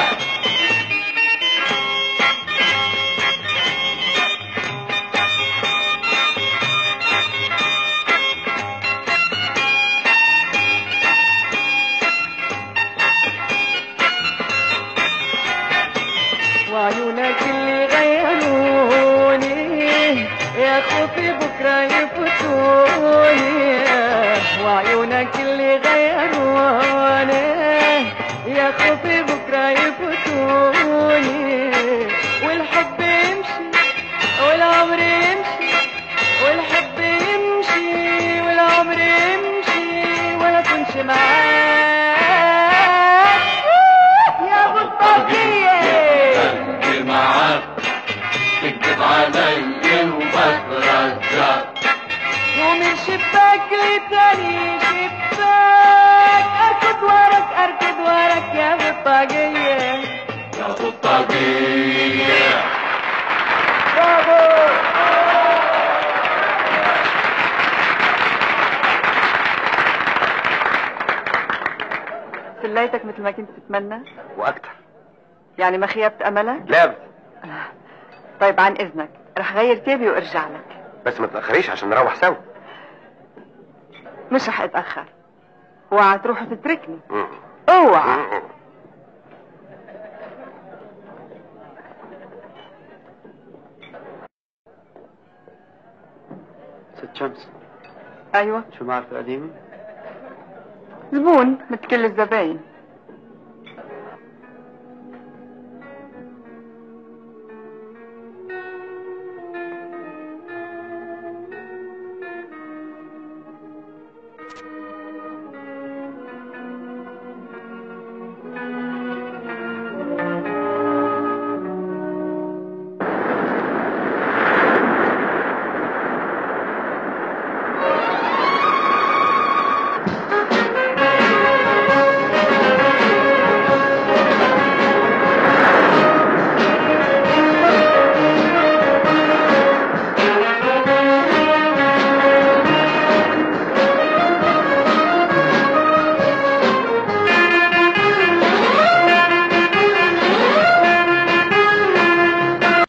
S20: وعيونك اللي غيروني يا خوفي بكرة يفوتوني، وعيونك اللي غيروني يا خوفي بكرة يفوتوني والحب يمشي والعمر يمشي والحب يمشي والعمر يمشي ولا كنش معاك يا ابو الطاقية
S18: تفكر معاك تكتب علي وبترجع
S20: ومن شباك لتاني شباك اركض وراك يا ابو الطاقية
S18: يا ابو الطاقية
S20: برافو سليتك مثل ما كنت تتمنى
S19: واكتر.
S20: يعني ما خيبت املك؟
S19: لا أبدا.
S20: طيب عن اذنك رح غير تيبي وارجع لك.
S19: بس ما تاخريش عشان نروح سوا.
S20: مش رح اتاخر. اوعى تروح وتتركني. اوعى.
S13: ست شمس،
S20: ايوه
S13: شو معك القديمة؟
S20: زبون مثل كل الزباين.